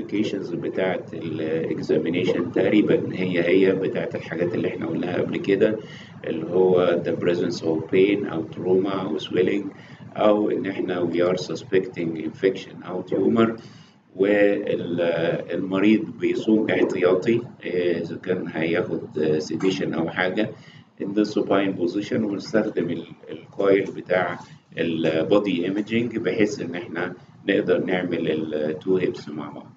الكومبليكيشنز بتاعة الاكزامينيشن تقريبا هي بتاعة الحاجات اللي احنا قلناها قبل كده، اللي هو the presence of pain أو trauma أو swelling، أو إن احنا we are suspecting infection أو tumor، والمريض بيصوم احتياطي إذا كان هياخد سيديشن أو حاجة in the supine position، ونستخدم الكويل بتاع البودي ايمجينج بحيث إن احنا نقدر نعمل التو هيبس مع بعض.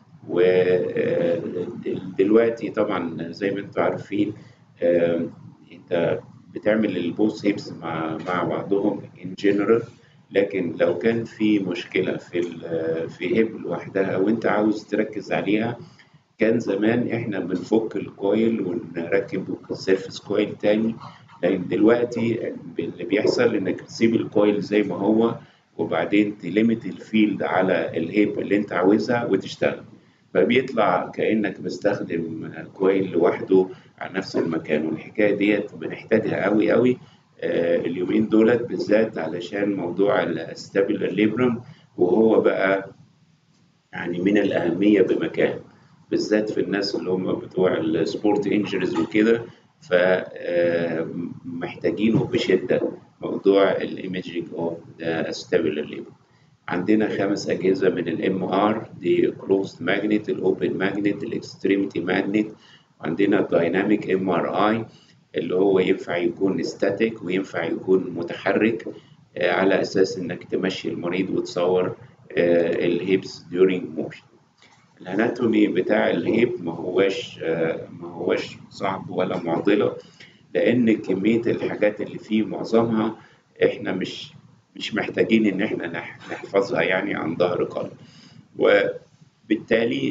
ودلوقتي طبعا زي ما انتم عارفين انت بتعمل البوث هيبس مع بعضهم ان جنرال، لكن لو كان في مشكلة في هيب لوحدها وانت عاوز تركز عليها، كان زمان احنا بنفك الكويل ونركب سيرفس كويل تاني، لكن دلوقتي اللي بيحصل انك تسيب الكويل زي ما هو وبعدين تليمت الفيلد على الهيب اللي انت عاوزها وتشتغل، فبيطلع كأنك مستخدم كويل لوحده على نفس المكان. والحكاية ديت بنحتاجها قوي قوي اليومين دولت بالذات علشان موضوع الاستابيلر ليبرم، وهو بقى يعني من الأهمية بمكان، بالذات في الناس اللي هم بتوع السبورت انجريز وكده، فمحتاجينه بشدة موضوع الايمجينج اوف ذا استابيلر ليبرم. عندنا 5 أجهزة من الام ار، دي كلوزد ماجنت، الاوبن ماجنت، الاكستريميتي ماجنت، وعندنا الدايناميك ام ار اي اللي هو ينفع يكون ستاتيك وينفع يكون متحرك على اساس انك تمشي المريض وتصور الهيبس during motion. الاناتومي بتاع الهيب ما هوش صعب ولا معضلة، لان كمية الحاجات اللي فيه معظمها احنا مش محتاجين ان احنا نحفظها يعني عن ظهر قلب. وبالتالي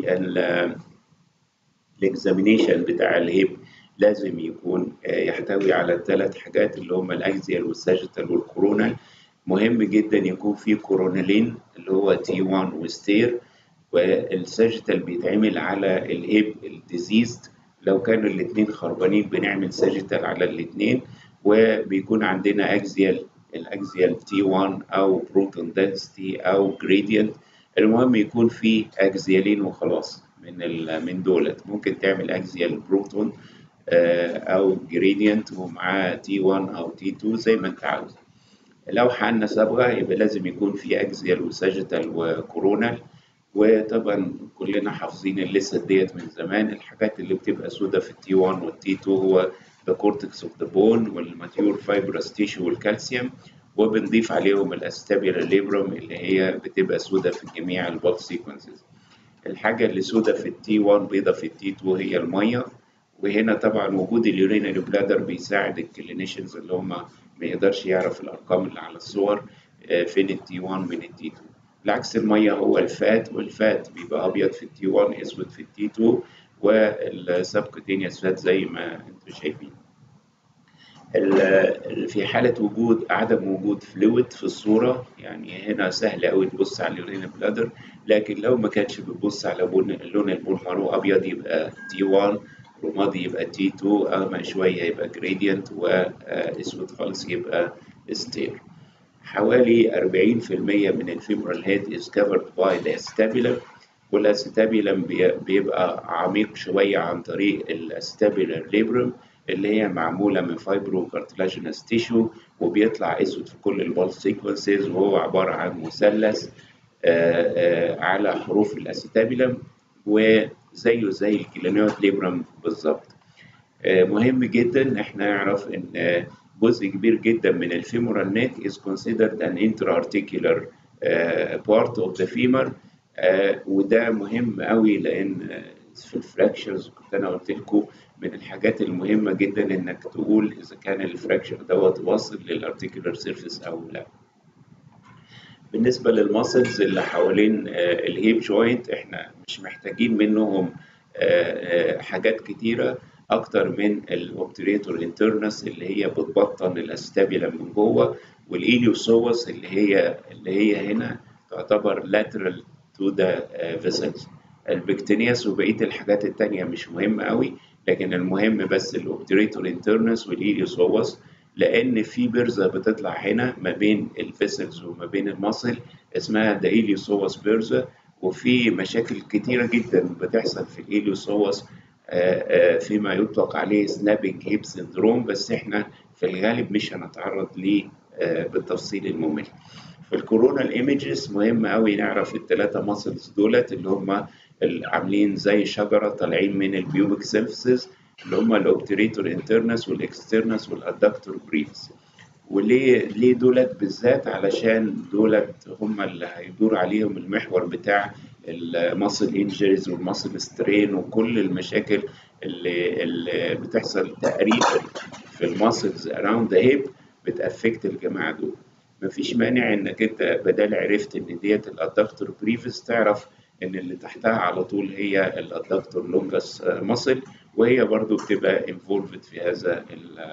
الاكزامينيشن بتاع الهيب لازم يكون يحتوي على ال3 حاجات اللي هم الاكزيال والساجيتال والكورونال. مهم جدا يكون فيه كورونالين اللي هو T1 وستير، والساجيتال بيتعمل على الهيب الديزيزد، لو كانوا الاثنين خربانين بنعمل ساجيتال على الاثنين، وبيكون عندنا الاكزيال T1 او بروتون دنسيتي او جريدينت. المهم يكون فيه اكزيالين وخلاص من دولت، ممكن تعمل اكزيال بروتون او جريدينت ومعاه T1 او T2 زي ما انت عاوز. لو حقنا صبغة يبقى لازم يكون في اكزيال وساجيتال وكورونال. وطبعا كلنا حافظين الليسته ديت من زمان، الحاجات اللي بتبقى سودة في التي 1 والتي 2 هو the cortex of the bone والماتيور fibrous tissue والكالسيوم، وبنضيف عليهم الاستابيلر ليبروم اللي هي بتبقى سودة في جميع البلد سيكونسز. الحاجة اللي سودة في التي 1 بيضة في التي 2 هي المية، وهنا طبعا وجود اليورينري بلادر بيساعد الكلينيشنز اللي هم ما يقدرش يعرف الأرقام اللي على الصور فين التي 1 من التي 2. العكس المية هو الفات، والفات بيبقى أبيض في التي 1 أسود في التي 2، والسبكوتينيوس فات زي ما انتم شايفين. في حالة وجود عدم وجود فلويد في الصورة، يعني هنا سهل أوي تبص على اليورين بلادر، لكن لو ما كانش بتبص على لون البول مارو أبيض يبقى تي 1، رمادي يبقى تي 2، أغمق شوية يبقى جريدينت، وأسود خالص يبقى ستير. حوالي 40% من الفيمورال هيد is covered by the acetabulum، والاستابيلم بيبقى عميق شوية عن طريق الاستابيلر ليبرم اللي هي معمولة من فايبرو كارتلاجينس تيشو، وبيطلع اسود في كل البال سيكونسز، وهو عبارة عن مثلث على حروف الاستابيلم، وزيه زي الكلينيوت ليبرم بالظبط. مهم جدا احنا نعرف ان جزء كبير جدا من الفيمورال نيك is considered an intra-articular part of the femur، وده مهم قوي لان في الفراكشرز كنت انا قلت لكم من الحاجات المهمه جدا انك تقول اذا كان الفراكشر دوت واصل للارتيكولار سيرفيس او لا. بالنسبه للماسلز اللي حوالين الهيب جوينت احنا مش محتاجين منهم حاجات كتيره اكتر من الاوبتريتور انترنس اللي هي بتبطن الاستابيلم من جوه، والايليوسوس اللي هي هنا تعتبر lateral to the vessels. البكتينياس وبقيه الحاجات التانية مش مهمه قوي، لكن المهم بس الاوبتريتور انترنس والايليوسوس، لان في برزه بتطلع هنا ما بين الفيسلز وما بين المصل اسمها the iliopsoas برزه، وفي مشاكل كتيرة جدا بتحصل في الإيليوسوس فيما يطلق عليه سنابنج هيب سندروم، بس احنا في الغالب مش هنتعرض ليه بالتفصيل الممل. في الكورونا ايمجز مهم قوي نعرف الثلاثه ماسلز دولت اللي هم عاملين زي شجره طالعين من البيوبك سيمفيسز، اللي هم الاوبتريتور انترنس والاكسترنس والادكتور بريفس. وليه دولت بالذات؟ علشان دولت هم اللي هيدور عليهم المحور بتاع الماسل انجريز والماسل سترين وكل المشاكل اللي بتحصل تقريبا في الماسلز اراوند ذا هيب بتأفكت الجماعه دول. مفيش مانع انك انت بدل عرفت ان ديت الادكتور بريفس تعرف ان اللي تحتها على طول هي الادكتور لونجس ماسل، وهي برضو بتبقى انفولفد في هذا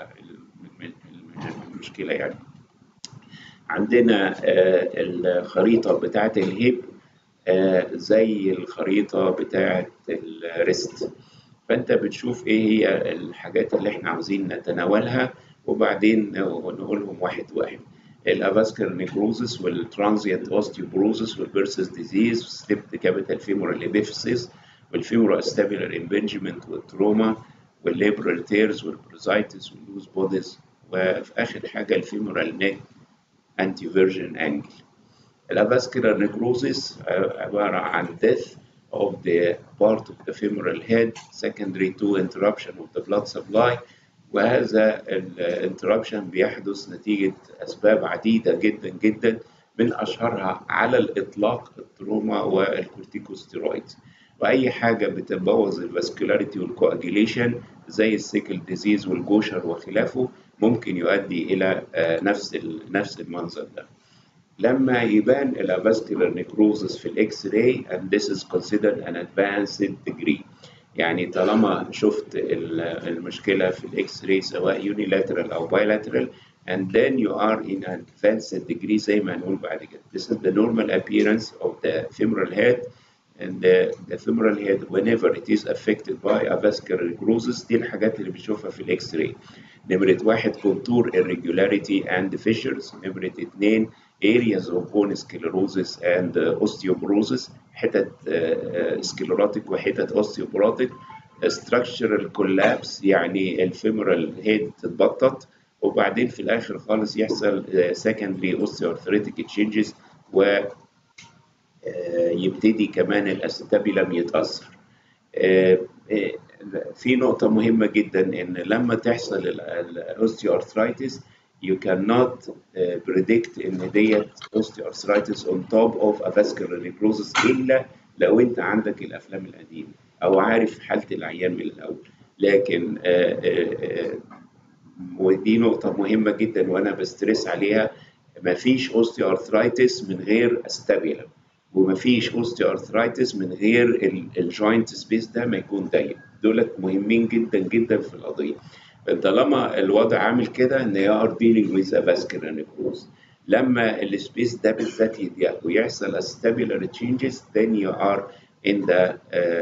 المشكله يعني. عندنا الخريطه بتاعه الهيب زي الخريطه بتاعه الريست، فانت بتشوف ايه هي الحاجات اللي احنا عاوزين نتناولها وبعدين نقولهم واحد واحد. الافاسكولار نيكروزس والترانزيانت اوستيوبروزس والبيرسس ديزيز والسليبت كابيتال فيمورال ابيفيسيس والفيمورال استابيلر امبنجمنت والتروما والليبرال تيرز والبروزايتس واللوز بوديز، وفي اخر حاجه الفيمورال نيك انتي فيرجن انجل. الافاسكولار نيكروزس عباره عن death of the part of the femoral head secondary to interruption of the blood supply، وهذا الانتربشن بيحدث نتيجة أسباب عديدة جدا جدا، من أشهرها على الإطلاق التروما والكورتيكوستيرويد، وأي حاجة بتبوظ الفاسكولاريتي والكواجيليشن زي السيكل ديزيز والجوشر وخلافه ممكن يؤدي إلى نفس المنظر ده. لما يبان الافاسكولار نيكروزس في الاكس راي and this is considered an advanced degree، يعني طالما شفت المشكله في الاكس راي سواء unilateral او bilateral and then you are in an advanced degree زي ما هنقول بعد كده. This is the normal appearance of the femoral head and the femoral head whenever it is affected by avascular necrosis. دي الحاجات اللي بنشوفها في الاكس راي. نمرة واحد contour irregularity and fissures. نمرة اتنين areas of bone sclerosis and osteoporosis، حتت سكليروتيك وحتت osteoporotic. structural collapse يعني الفيمورال هيد تتبطط، وبعدين في الاخر خالص يحصل secondary osteoarthritic changes ويبتدي كمان الاستابيلم يتأثر. في نقطة مهمة جدا إن لما تحصل الأوستيوارثرايتس you cannot predict إن ديت osteoarthritis on top of avascular necrosis إلا لو أنت عندك الأفلام القديمة أو عارف حالة العيان من الأول. لكن ودي نقطة مهمة جدا وأنا بسترس عليها، مفيش osteoarthritis من غير استابيلم، ومفيش osteoarthritis من غير الجوينت سبيس ده ما يكون ضيق. دولت مهمين جدا جدا في القضيه. طالما الوضع عامل كده ان you are dealing with a vascular necrosis، لما السبيس ده بالذات يضيق ويحصل استابيلر changes then you are in the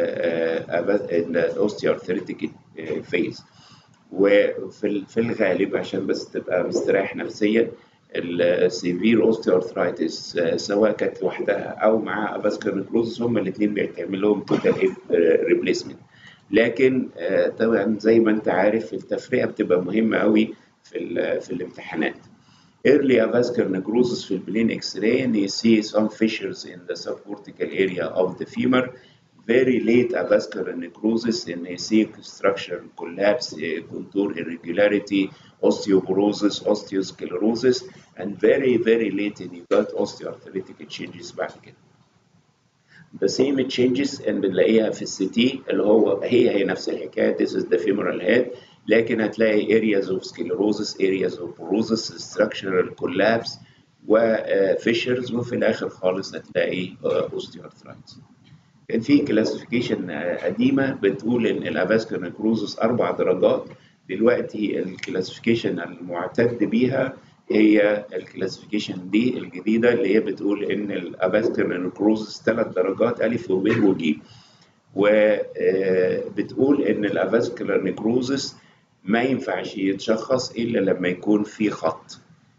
osteoarthritic phase. وفي الغالب عشان بس تبقى مستريح نفسيا، السيفير اوستيوارثرايتس سواء كانت لوحدها او معاها افاسكولار نيكروزس هما الاثنين بيتعمل لهم توتال هيب ريبليسمنت. لكن طبعا زي ما انت عارف التفرقه بتبقى مهمه قوي في الامتحانات. Early avascular necrosis في البلين اكس راي and you see some fissures in the subcortical area of the femur. Very late avascular necrosis and you see structural collapse, contour irregularity, osteoporosis, osteosclerosis, and very late and you got osteoarthritic changes بعد كده. The same changes اللي بنلاقيها في السي تي اللي هو هي نفس الحكايه. This is the femoral head، لكن هتلاقي areas of sclerosis, areas of porosis, structural collapse وفيشرز، وفي الاخر خالص هتلاقي osteoarthritis. كان في كلاسيفيكيشن قديمه بتقول ان الافاسكولار نيكروزس 4 درجات، دلوقتي الكلاسيفيكيشن المعتد بيها هي الكلاسيفيكيشن دي الجديده اللي هي بتقول ان الافاسكولار نيكروزس 3 درجات الف وب وج، وبتقول ان الافاسكولار نيكروزس ما ينفعش يتشخص الا لما يكون في خط.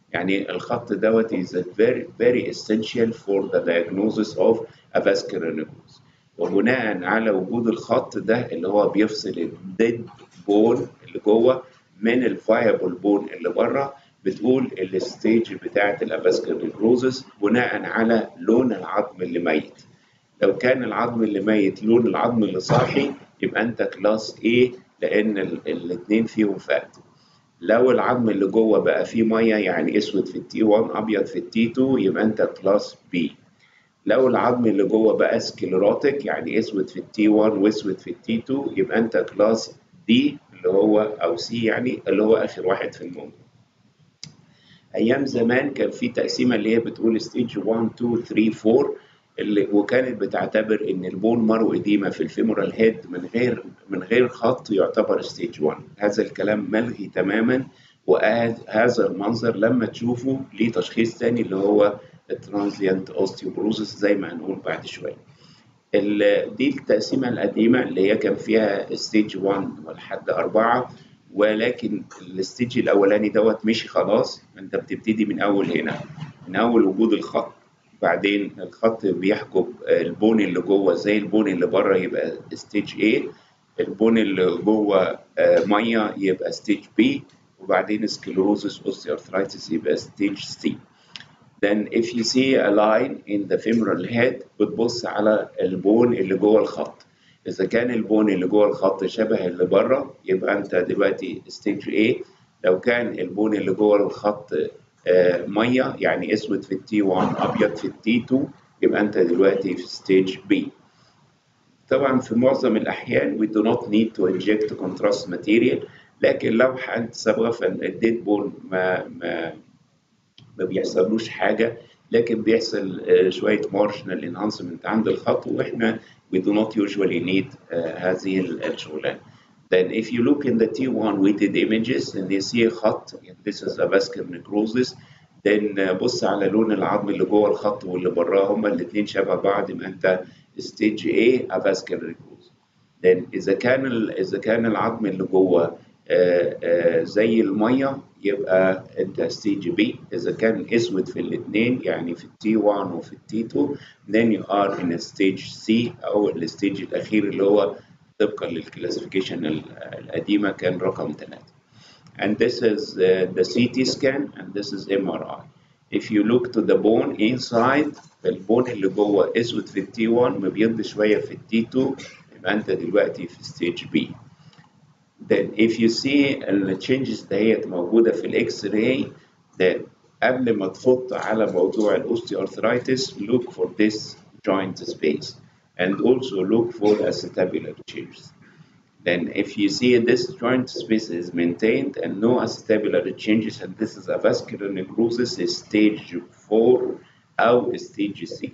يعني الخط دوت is a very essential for the diagnosis of a vascular necrosis. وبناء على وجود الخط ده اللي هو بيفصل الديد بون اللي جوه من الفايبل بون اللي بره، بتقول الستيج بتاعه الافاسكولار نيكروزس بناء على لون العظم اللي ميت. لو كان العظم اللي ميت لون العظم اللي صاحي يبقى انت كلاس A، لان الاثنين فيهم فات. لو العظم اللي جوه بقى فيه ميه يعني اسود في التي 1 ابيض في التي 2 يبقى انت كلاس B. لو العظم اللي جوه بقى سكليروتيك يعني اسود في التي 1 واسود في التي 2 يبقى انت كلاس D اللي هو او C يعني اللي هو اخر واحد في الموضوع. ايام زمان كان في تقسيمه اللي هي بتقول ستيج 1 2 3 4 وكانت بتعتبر ان البون مارو اديما في الفيمورال هيد من غير خط يعتبر ستيج 1. هذا الكلام ملغي تماما، وهذا المنظر لما تشوفه ليه تشخيص ثاني اللي هو الترانزيانت اوستيوبروزس زي ما هنقول بعد شويه. دي التقسيمه القديمه اللي هي كان فيها ستيج 1 ولحد 4، ولكن الستيج الاولاني دوت مشي خلاص. انت بتبتدي من اول هنا، من اول وجود الخط، بعدين الخط بيحجب البون اللي جوه زي البون اللي بره يبقى ستيج A، البون اللي جوه ميه يبقى ستيج B، وبعدين سكلروزس اوستيوارثرايتس يبقى ستيج C. Then if you see a line in the femoral head بتبص على البون اللي جوه الخط. إذا كان البون اللي جوه الخط شبه اللي بره يبقى أنت دلوقتي ستيج A. لو كان البون اللي جوه الخط مية يعني أسود في التي 1 أبيض في التي 2 يبقى أنت دلوقتي في ستيج B. طبعا في معظم الأحيان we do not need to inject contrast material، لكن لو حد صبغة فالديد بون ما بيحصلوش حاجه، لكن بيحصل شويه مارجنال انهانسمنت عند الخط، واحنا we do not usually need هذه الشغلانه. Then if you look in the T1 weighted images and you see a خط this is a vascular necrosis، then بص على لون العظم اللي جوه الخط واللي براه هما الاثنين شبه بعض يبقى انت stage A a vascular necrosis. Then إذا كان العظم اللي جوه زي الميه يبقى انت ستيج بي. اذا كان اسود في الاثنين يعني في التي 1 وفي التي 2 then you are in ستيج سي او الستيج الاخير اللي هو طبقا للكلاسيفيكيشن القديمه كان رقم 3. And this is the CT scan and this is MRI. If you look to the bone inside البون اللي جوه اسود في التي 1 مبيض شويه في التي 2 يبقى انت دلوقتي في ستيج بي. Then if you see التشينجز ديت موجودة في الإكس راي، then قبل ما تفط على موضوع الأوستيوارثرايتس look for this joint space and also look for acetabular changes. Then if you see this joint space is maintained and no acetabular changes and this is a vascular necrosis is stage 4 أو stage C.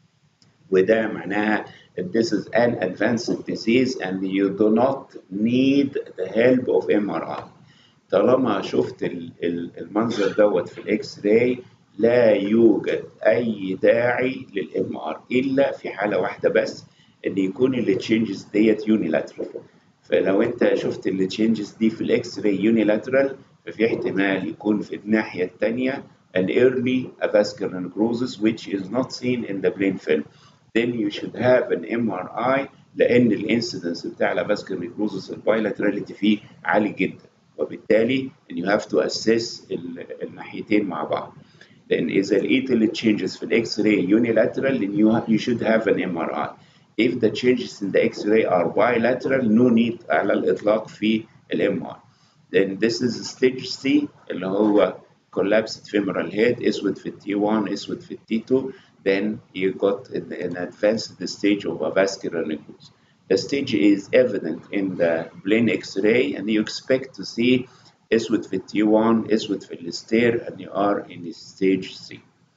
وده معناها this is an advanced disease and you do not need the help of MRI. طالما شفت المنظر دوت في الاكس راي لا يوجد اي داعي للام ار الا في حاله واحده بس، ان يكون التشينجز ديت يونيلاترال. فلو انت شفت التشينجز دي في الاكس راي يونيلاترال ففي احتمال يكون في الناحيه الثانيه an early avascular necrosis which is not seen in the plain film. Then you should have an MRI لان الانسيدنس بتاع الافاسكولار نيكروزس البايلاتراليتي فيه عالي جدا، وبالتالي ان you have to assess الناحيتين مع بعض. لان اذا لقيت ال changes في الاكس راي unilateral then you should have an MRI. If the changes in the X-ray are bilateral no need على الإطلاق في ال MR. Then this is stage C اللي هو collapsed femoral head اسود في T1 اسود في T2. Then you got an advanced stage of a vascular necrosis. The stage is evident in the plain X-ray and you expect to see اسود في T1 اسود في الستير and you are in stage C.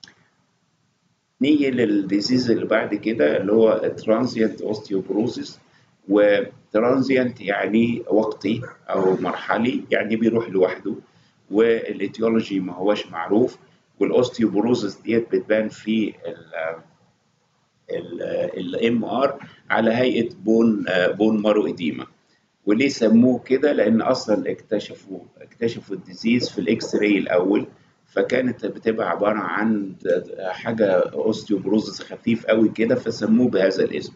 نيجي للديزيز اللي بعد كده اللي هو ترانزيانت اوستيوبروزيس. وترانزيانت يعني وقتي او مرحلي يعني بيروح لوحده، والاتيولوجي ما هوش معروف، والاوستيوبروزيس ديت بتبان في الام ار على هيئه بون مارو اديما. وليه سموه كده؟ لان اصلا اكتشفوا الديزيز في الاكس راي الاول، فكانت بتبقى عبارة عن حاجة اوستيوبروزس خفيف قوي كده، فسموه بهذا الاسم.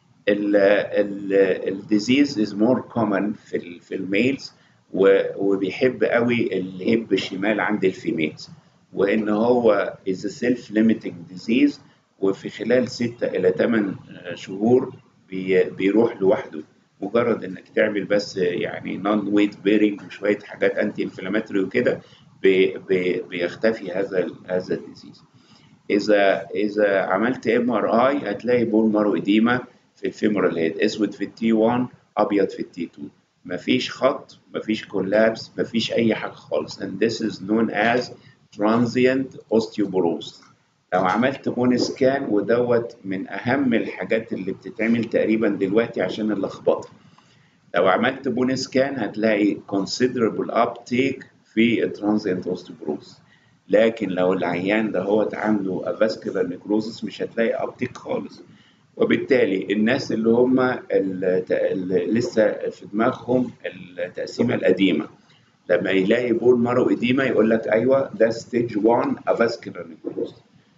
الديزيز از مور كومن في الميلز، وبيحب قوي الهب الشمال عند الفيميلز، وان هو از سيلف ليميتنج ديزيز، وفي خلال 6 إلى 8 شهور بيروح لوحده. مجرد انك تعمل بس يعني نون ويت بيرنج وشويه حاجات انتي انفلاماتوري وكده بيختفي هذا الديزيز. اذا عملت MRI هتلاقي بون مارو اديما في الفيمورال هيد، اسود في التي 1 ابيض في التي 2، مفيش خط، مفيش كولابس، مفيش اي حاجه خالص. and this is known as transient osteoporosis. لو عملت بون سكان، ودوت من اهم الحاجات اللي بتتعمل تقريبا دلوقتي عشان اللخبطه، لو عملت بون سكان هتلاقي considerable uptake في الترانزيانت اوستيوبروز. لكن لو العيان ده هو عنده avascular necrosis مش هتلاقي uptake خالص. وبالتالي الناس اللي هم لسه في دماغهم التقسيمه القديمه، لما يلاقي بون مارو اديما يقول لك ايوه ده ستيج 1 avascular necrosis،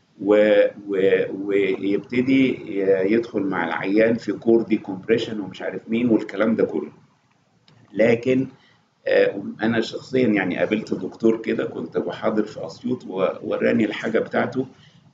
ويبتدي يدخل مع العيان في كور دي كومبريشن ومش عارف مين والكلام ده كله. لكن انا شخصيا يعني قابلت دكتور كده، كنت بحاضر في اسيوط ووراني الحاجه بتاعته،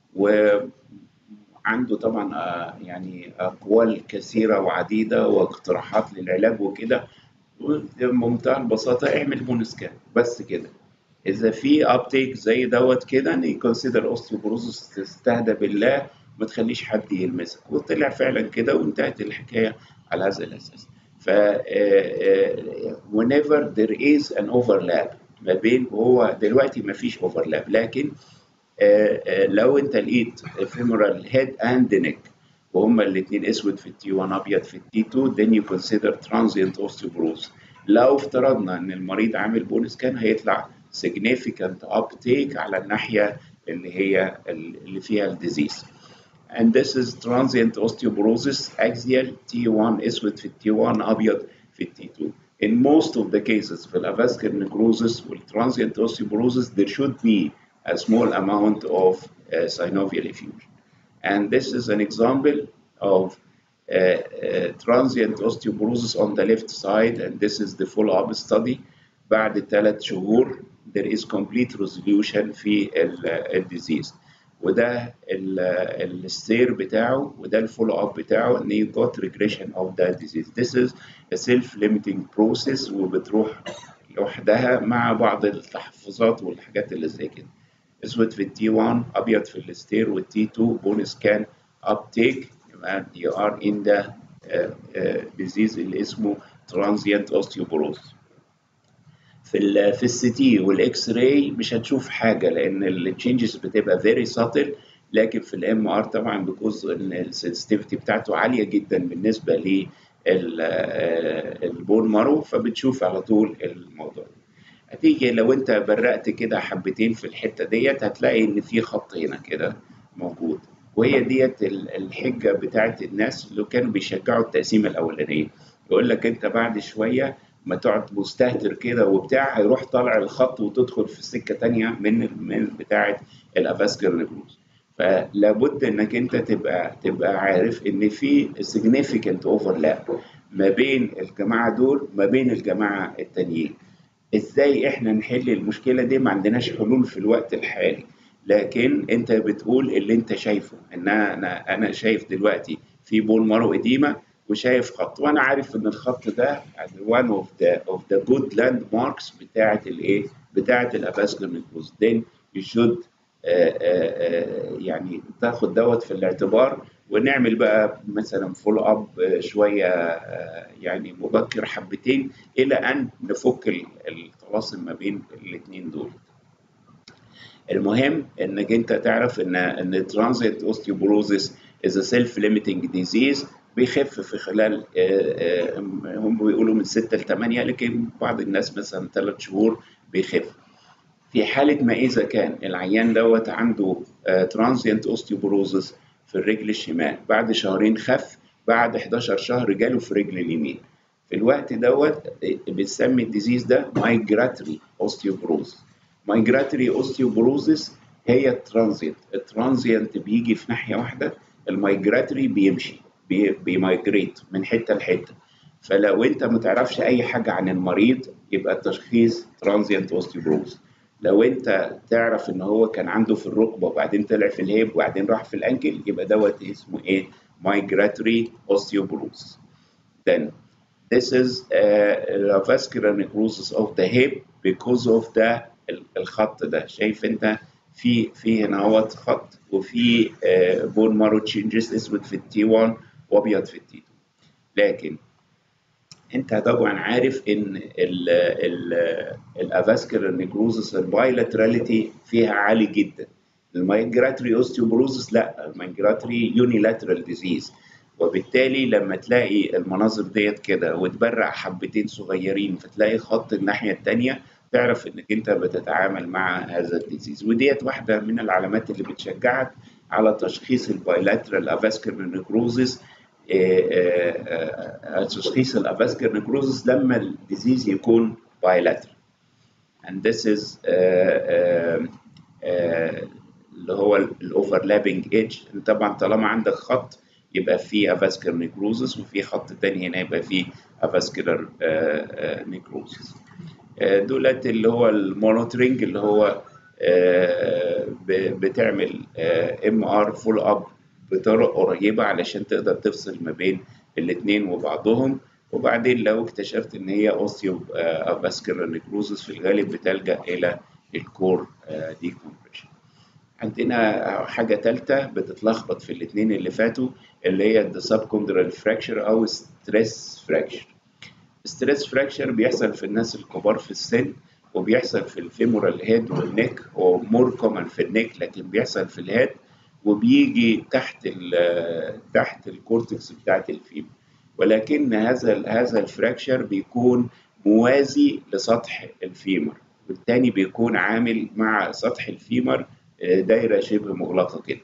وعنده طبعا يعني اقوال كثيره وعديده واقتراحات للعلاج وكده. بمنتهى البساطه اعمل بون سكان بس كده، اذا في ابتيك زي دوت كده نكونسيدر اوستيوبروزس، تستهدى بالله ما تخليش حد يلمسك. وطلع فعلا كده وانتهت الحكايه على هذا الاساس. ف whenever there is an overlap ما بين، وهو دلوقتي ما فيش overlap، لكن لو انت لقيت femoral head and neck وهما الاثنين اسود في التي 1 ابيض في التي 2 then you consider transient osteoporosis. لو افترضنا ان المريض عامل بون سكان هيطلع significant uptake على الناحيه اللي فيها الديزيز. and this is transient osteoporosis axial T1 اسود في التي 1 ابيض في التي 2. in most of the cases في الافاسكر necrosis والtransient osteoporosis there should be a small amount of synovial effusion, and this is an example of transient osteoporosis on the left side, and this is the follow-up study. بعد 3 شهور there is complete resolution في الديزيز، وده الستير بتاعه، وده الفولو اب بتاعه ان you got regression of the disease. This is a self-limiting process وبتروح لوحدها مع بعض التحفظات والحاجات اللي زي كده. اسود في التي 1 ابيض في الستير، والتي 2 بون سكان uptake، يبقى you are in the disease اللي اسمه transient osteoporosis. في السي تي والاكس راي مش هتشوف حاجه لان التشينجز بتبقى فيري ساتل، لكن في الام ار طبعا بيكوز ان السنسيتيفيتي بتاعته عاليه جدا بالنسبه للبون مارو، فبتشوف على طول الموضوع. هتيجي لو انت برقت كده حبتين في الحته ديت هتلاقي ان في خط هنا كده موجود، وهي ديت الحجه بتاعت الناس اللي كانوا بيشجعوا التقسيمه الاولانيه. يقول لك انت بعد شويه ما تقعد مستهتر كده وبتاع هيروح طالع الخط وتدخل في سكه تانيه من بتاعه الافاسكر نيكروز. فلابد انك انت تبقى عارف ان في significant overlap ما بين الجماعه دول ما بين الجماعه التانيين. ازاي احنا نحل المشكله دي؟ ما عندناش حلول في الوقت الحالي، لكن انت بتقول اللي انت شايفه. ان انا شايف دلوقتي في بون مارو اديما وشايف خط، وانا عارف ان الخط ده one of the good landmarks بتاعه الايه؟ بتاعه الافاسكر نيكروز. then you should يعني تاخد دوت في الاعتبار، ونعمل بقى مثلا فول اب شويه يعني مبكر حبتين الى ان نفك التواصل ما بين الاثنين دول. المهم انك انت تعرف ان ترانزيت اوستيوبروزيس is a self limiting disease، بيخف في خلال هم بيقولوا من 6 ل 8، لكن بعض الناس مثلا 3 شهور بيخف. في حالة ما إذا كان العيان دوت عنده ترانزيانت اوستيوبروزيس في الرجل الشمال، بعد شهرين خف، بعد 11 شهر جاله في رجل اليمين، في الوقت دوت بنسمي الديزيز ده مايجراتري اوستيوبروز. مايجراتوري اوستيوبروزيس هي الترانزيانت بيجي في ناحيه واحده، المايجراتوري بيمشي بيمايجريت من حته لحته. فلو انت ما تعرفش اي حاجه عن المريض يبقى التشخيص ترانزيانت اوستيوبروز. لو انت تعرف ان هو كان عنده في الركبه وبعدين طلع في الهيب وبعدين راح في الانكل يبقى دوت اسمه ايه؟ مايجراتوري اوستيوبروز. Then this is the vascular necrosis of the hip because of the الخط ده. شايف انت في هنا اهوت خط، وفي بون مارو تشينجز اسود في التي 1 وابيض في التي 2. لكن انت طبعا عارف ان الافاسكولار نيكروزس البايلاتراليتي فيها عالي جدا. المايجراتوري اوستيوبروزس لا، المايجراتوري يونيلاترال ديزيز. وبالتالي لما تلاقي المناظر ديت كده وتبرع حبتين صغيرين فتلاقي خط الناحيه الثانيه، تعرف انك انت بتتعامل مع هذا الديزيز. وديت واحده من العلامات اللي بتشجعك على تشخيص البايلاترال افاسكولار نيكروزس. تشخيص الافاسكولار نيكروزس لما الديزيز يكون بايلاترال. and this is اللي هو الاوفرلابنج ايدج. طبعا طالما عندك خط يبقى فيه افاسكولار نيكروزس، وفي خط تاني هنا يبقى فيه افاسكولار نيكروزس. دولت اللي هو المونيتورنج اللي هو بتعمل ام ار فول اب بطرق قريبه علشان تقدر تفصل ما بين الاثنين وبعضهم. وبعدين لو اكتشفت ان هي اوستيو افاسكولار نيكروزس في الغالب بتلجا الى الكور ديكومبريشن. عندنا حاجه ثالثه بتتلخبط في الاثنين اللي فاتوا، اللي هي السبكوندرال فراكشر او ستريس فراكشر. ستريس فراكشر بيحصل في الناس الكبار في السن، وبيحصل في الفيمورال هيد والنك، ومور كومن في النك لكن بيحصل في الهيد، وبيجي تحت الكورتكس بتاعت الفيمور. ولكن هذا الفراكشر بيكون موازي لسطح الفيمور، والتاني بيكون عامل مع سطح الفيمور دايره شبه مغلقه كده.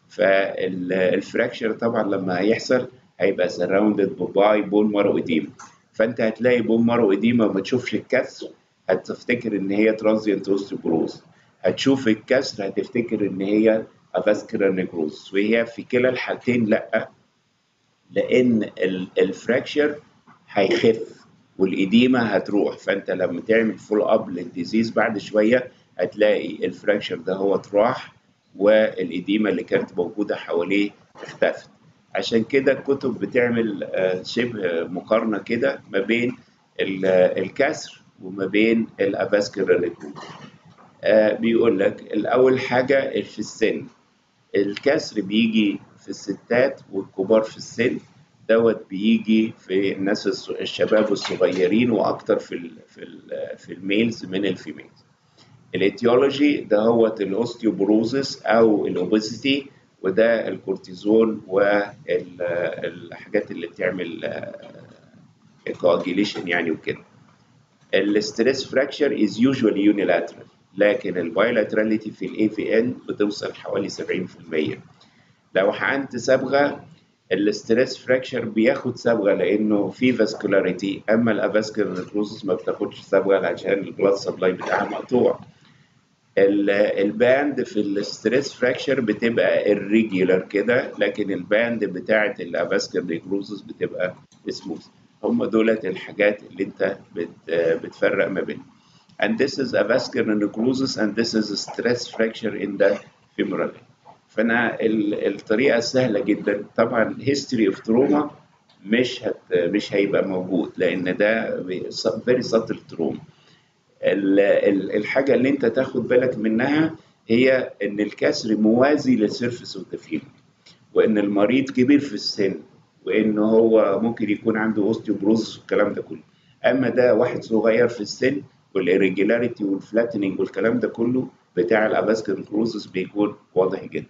فالفراكشر طبعا لما هيحصل هيبقى سراوندد باي بون مارو اديما. فانت هتلاقي بون مارو اديما ما تشوفش الكسر هتفتكر ان هي ترانزيانت اوستيوبروز، هتشوف الكسر هتفتكر ان هي افاسكولار نيكروز. وهي في كلا الحالتين لا، لان الفراكشر هيخف والإديمة هتروح. فانت لما تعمل فول اب للديزيز بعد شويه هتلاقي الفراكشر ده هو راح والإديمة اللي كانت موجوده حواليه اختفت. عشان كده الكتب بتعمل شبه مقارنه كده ما بين الكسر وما بين الافاسكولار نيكروز. بيقول لك الاول حاجه في السن، الكسر بيجي في الستات والكبار في السن، دوت بيجي في الناس الشباب الصغيرين واكتر في الميلز من الفيميلز. الايتيولوجي ده هو الاوستيوبروزس او الاوبيسيتي، وده الكورتيزون والحاجات اللي بتعمل كواجيليشن يعني وكده. الستريس فراكشر از يوجوالي يونيلاترال، لكن البايلاتراليتي في الاي في ان بتوصل حوالي 70%. لو حقنت صبغه الستريس فراكشر بياخد صبغه لانه في فاسكولاريتي، اما الافاسكولار نيكروزس ما بتاخدش صبغه عشان البلاد سبلاي بتاعها مقطوع. الباند في الستريس فراكشر بتبقى irregular كده، لكن الباند بتاعت الافاسكولار نيكروزس بتبقى سموث. هم دولت الحاجات اللي انت بتفرق ما بينهم. and this is a vascular necrosis and this is a stress fracture in the femoral. فانا الطريقه سهله جدا. طبعا history of trauma مش هيبقى موجود لان ده very subtle trauma. الحاجه اللي انت تاخد بالك منها هي ان الكسر موازي للسيرفيس اوف ذا فيمور، وان المريض كبير في السن، وان هو ممكن يكون عنده اوستيوبروز والكلام ده كله. اما ده واحد صغير في السن، والإيريجولاريتي والفلاتنينج والكلام ده كله بتاع الافاسكولار نيكروزس بيكون واضح جدا.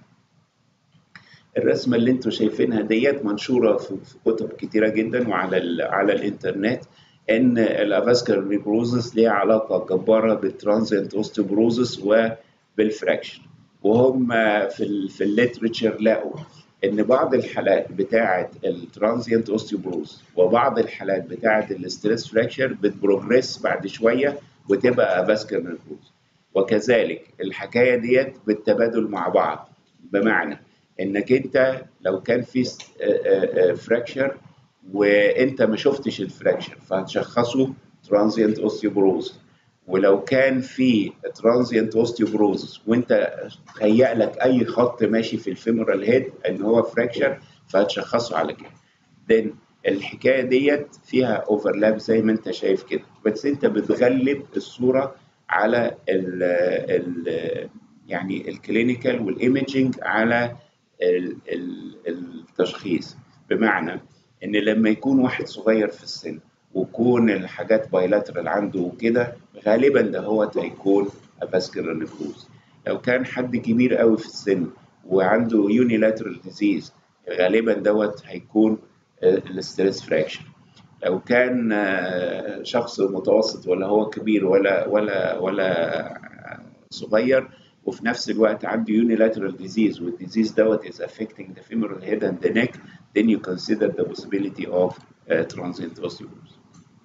الرسمه اللي انتم شايفينها ديت منشوره في كتب كتيره جدا على الانترنت، ان الافاسكولار نيكروزس ليها علاقه جباره بالترانزيانت اوستيوبروزس وبالفراكشر. وهم في الليترشر لقوا ان بعض الحالات بتاعه الترانزيانت اوستيوبروز وبعض الحالات بتاعه الستريس فراكشر بتبروجريس بعد شويه وتبقى افاسكولار نيكروز، وكذلك الحكايه ديت بالتبادل مع بعض، بمعنى انك انت لو كان في فراكشر وانت ما شفتش الفراكشر فهتشخصه ترانزيانت اوستيوبروز، ولو كان في ترانزيانت اوستيوبروز وانت هيأ لك اي خط ماشي في الفيمورال هيد ان هو فراكشر فهتشخصه على كده. then الحكايه ديت فيها اوفرلاب زي ما انت شايف كده، بس انت بتغلب الصوره على ال يعني الكلينيكال والايمجنج على التشخيص. بمعنى ان لما يكون واحد صغير في السن ويكون الحاجات بايلاترال عنده وكده غالبا ده هو هيكون افاسكولار نيكروز. لو كان حد كبير قوي في السن وعنده يونيلاترال ديزيز غالبا دوت هيكون الاستريس فراكشن. لو كان شخص متوسط ولا هو كبير ولا صغير وفي نفس الوقت عنده unilateral disease والديزيز دوت is affecting the femoral head and the neck, then you consider the possibility of transient osteoporosis.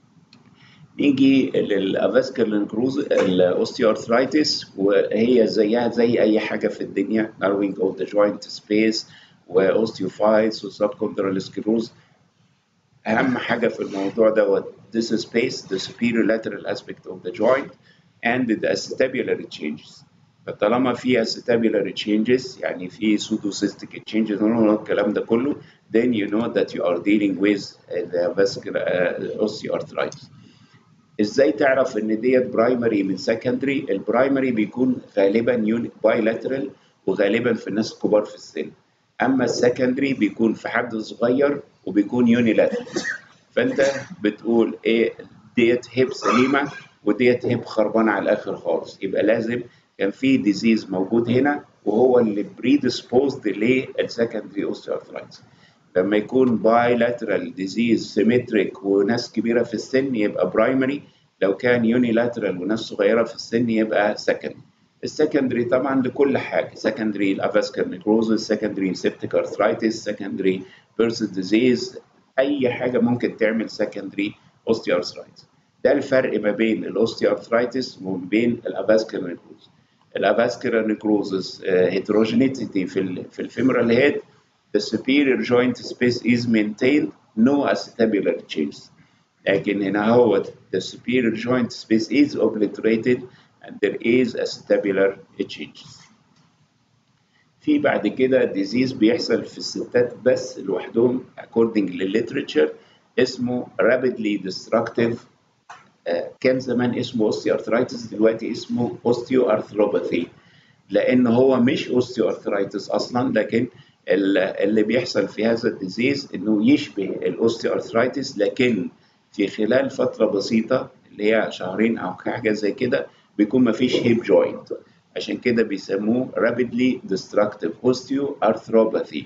نيجي للافاسكولار نكروز الاوستيوارثرايتس، وهي زيها زي اي حاجه في الدنيا narrowing of the joint space واوستيوفايتس وسبكوندرال سكلروز. اهم حاجه في الموضوع دوت this space the superior lateral aspect of the joint and the acetabular changes. فطالما في acetabular changes يعني في pseudocystic changes الكلام ده كله then you know that you are dealing with the vascular osteoarthritis. ازاي تعرف ان ديت برايمري من سكندري؟ البرايمري بيكون غالبا بايلاترال وغالبا في الناس الكبار في السن، اما السكندري بيكون في حد صغير وبيكون يونيلاترال. فانت بتقول ايه ديت هيب سليمه وديت هيب خربانه على الاخر خالص، يبقى لازم كان في ديزيز موجود هنا وهو اللي بريدسبوزد للسكندري اوستيوارثرايتس. لما يكون بايلاترال ديزيز سيمتريك وناس كبيره في السن يبقى برايمري، لو كان يونيلاترال وناس صغيره في السن يبقى سكندري. السكندري طبعا لكل حاجه، سكندري الافاسكولار نيكروزس، سكندري سيبتيك ارثرايتس، سكندري بيرسز ديزيز، اي حاجه ممكن تعمل سكندري اوستيوارثرايتس. ده الفرق ما بين الاوستيوارثرايتس وما بين الافاسكولار نيكروزس. الافاسكولار نيكروزس هيتروجينيتي في الفيمورال هيد، the superior joint space is maintained, no acetabular changes. لكن هنا هو the superior joint space is obliterated and there is acetabular changes. في بعد كده disease بيحصل في الستات بس لوحدهم according للليترشر اسمه rapidly destructive. كان زمان اسمه osteoarthritis دلوقتي اسمه osteoarthropathy، لان هو مش اوستيوارثرايتس اصلا، لكن اللي بيحصل في هذا الديزيز انه يشبه الاوستيوارثرايتس لكن في خلال فتره بسيطه اللي هي شهرين او حاجه زي كده بيكون ما فيش هيب جوينت، عشان كده بيسموه rapidly destructive osteoarthropathy.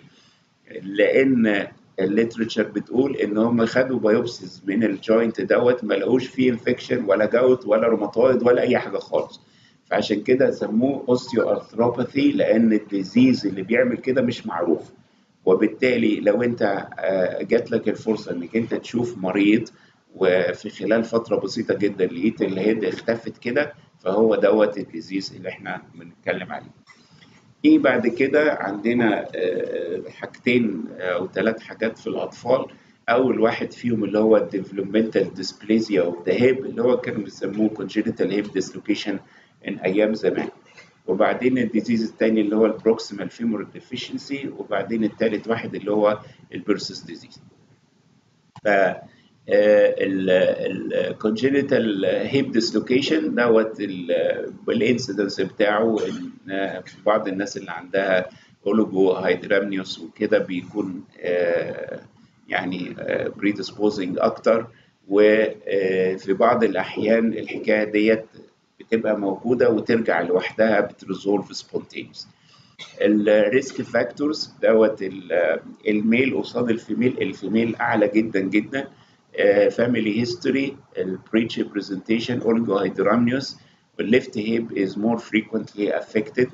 لان الليترشر بتقول ان هم خدوا بايوبسيز من الجوينت دوت ما لقوش فيه انفكشن ولا جوت ولا روماتويد ولا اي حاجه خالص، فعشان كده سموه اوستيوارثروباثي لان الديزيز اللي بيعمل كده مش معروف. وبالتالي لو انت جات لك الفرصه انك انت تشوف مريض وفي خلال فتره بسيطه جدا لقيت الهيد اختفت كده فهو دوت الديزيز اللي احنا بنتكلم عليه. في بعد كده عندنا حاجتين او 3 حاجات في الاطفال. اول واحد فيهم اللي هو الديفلوبمنتال ديسبليزيا اوف ذا هيب اللي هو كانوا بيسموه كونجينيتال هيب ديسلوكيشن من ايام زمان، وبعدين الديزيز الثاني اللي هو البروكسيمال فيمورال ديفيشنسي، وبعدين الثالث واحد اللي هو البيرسس ديزيز. ف الكونجينيتال هيب ديسلوكيشن دوت الانسيدنس بتاعه ان في بعض الناس اللي عندها اولوجو هيدرامنيوس وكده بيكون يعني بريدسبوزنج اكتر، وفي بعض الاحيان الحكايه ديت بتبقى موجوده وترجع لوحدها بتريزولف سبونتينيوس. الريسك فاكتورز دوت الميل قصاد الفيميل، الفيميل اعلى جدا جدا. family history, preacher presentation, oligohydramnios, left hip is more frequently affected.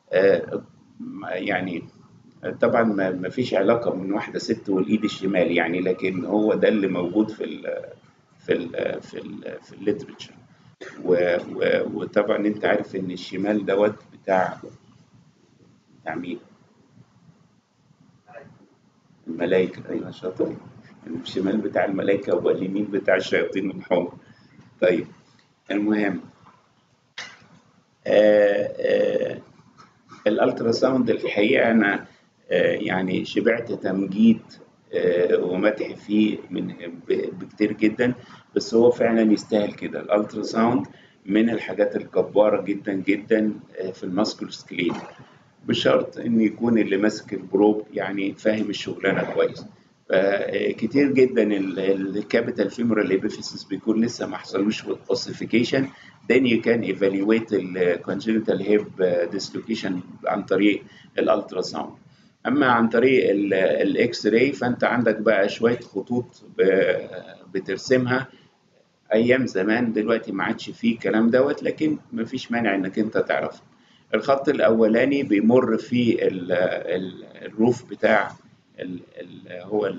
يعني طبعا ما فيش علاقه من واحده ست والايد الشمال يعني، لكن هو ده اللي موجود في الليترشر. وطبعا انت عارف ان الشمال دوت بتاع مين؟ الملائكة. ايوه شاطر. الشمال بتاع الملائكة واليمين بتاع الشياطين الحمر. طيب المهم آه الالترا ساوند الحقيقة انا يعني شبعت تمجيد ومدح فيه بكتير جدا، بس هو فعلا يستاهل كده. الالترا ساوند من الحاجات الجبارة جدا جدا في الماسكولو سكليت، بشرط ان يكون اللي ماسك البروب يعني فاهم الشغلانه كويس. كتير جدا الكابيتال فيمورال ابيفيسيس بيكون لسه ما حصلوش اوسيفيكيشن، then you can evaluate ال congenital hip dislocation عن طريق الالترا ساوند. اما عن طريق الاكس راي فانت عندك بقى شويه خطوط بترسمها ايام زمان، دلوقتي ما عادش فيه الكلام دوت، لكن ما فيش مانع انك انت تعرفه. الخط الاولاني بيمر في الروف بتاع هو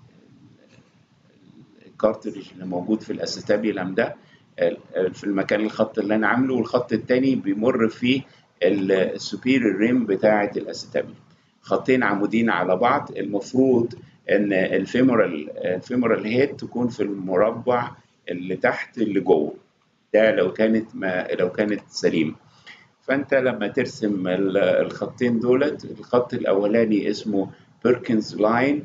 الكارتريج اللي موجود في الاسيتابيلم ده في المكان الخط اللي انا عامله، والخط الثاني بيمر في السوبيريور ريم بتاعه الاسيتابيلم. خطين عمودين على بعض، المفروض ان الفيمورال هيد تكون في المربع اللي تحت اللي جوه، ده لو كانت سليمه. فانت لما ترسم الخطين دولت، الخط الاولاني اسمه بيركنز لاين،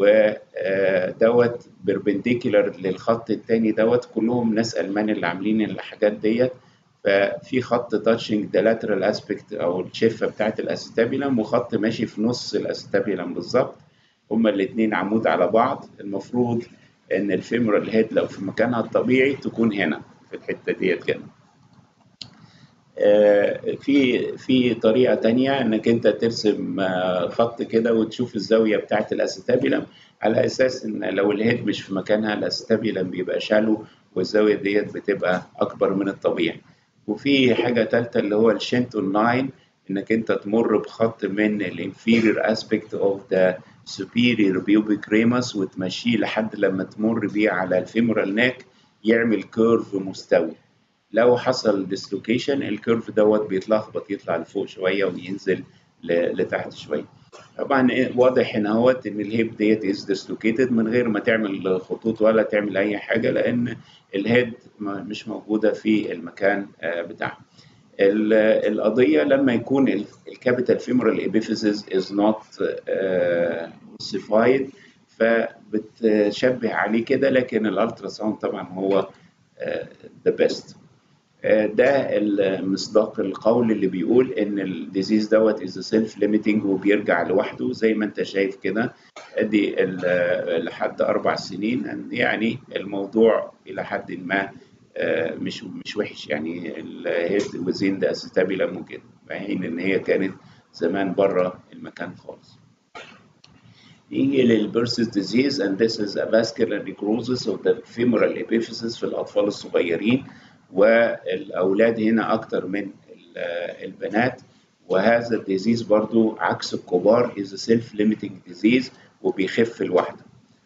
ودوت بيربنديكولار للخط التاني دوت، كلهم ناس المان اللي عاملين الحاجات ديت. ففي خط تاتشنج ذا لاترال اسبكت او الشفه بتاعت الاسيتابيلم، وخط ماشي في نص الاسيتابيلم بالظبط. هما الاثنين عمود على بعض. المفروض ان الفيمورال هيد لو في مكانها الطبيعي تكون هنا في الحته ديت كده. في طريقة تانية انك انت ترسم خط كده وتشوف الزاوية بتاعت الاسيتابيلم، على اساس ان لو الهيد مش في مكانها الاسيتابيلم بيبقى شالو، والزاوية ديت بتبقى اكبر من الطبيعي. وفي حاجة تالتة اللي هو الشينتون لاين، انك انت تمر بخط من الانفيريور اسبكت اوف ذا superior pubic ramus وتمشيه لحد لما تمر بيه على الفيمورال نيك، يعمل كيرف مستوي. لو حصل ديسلوكيشن الكيرف دوت بيتلخبط، يطلع لفوق شويه وينزل لتحت شويه. طبعا واضح هنا اهوت ان الهيب ديت از ديسلوكيتد من غير ما تعمل خطوط ولا تعمل اي حاجه، لان الهيد مش موجوده في المكان بتاعها. القضيه لما يكون الكابيتال فيمورال ابيفيسيس از نوت اوسيفايد، فبتشبه عليه كده، لكن الالترا ساوند طبعا هو ذا بيست. ده المصداق القول اللي بيقول ان الديزيز دوت از سيلف ليميتنج وبيرجع لوحده زي ما انت شايف كده. ادي لحد 4 سنين، يعني الموضوع الى حد ما مش وحش، يعني الهيد وزين ده استابيلم وكده، في حين ان هي كانت زمان بره المكان خالص. نيجي للبيرسيس ديزيز and this is a vascular necrosis of the femoral epiphysis في الأطفال الصغيرين، والأولاد هنا أكتر من البنات. وهذا الديزيز برضو عكس الكبار is a self-limiting disease وبيخف لوحده.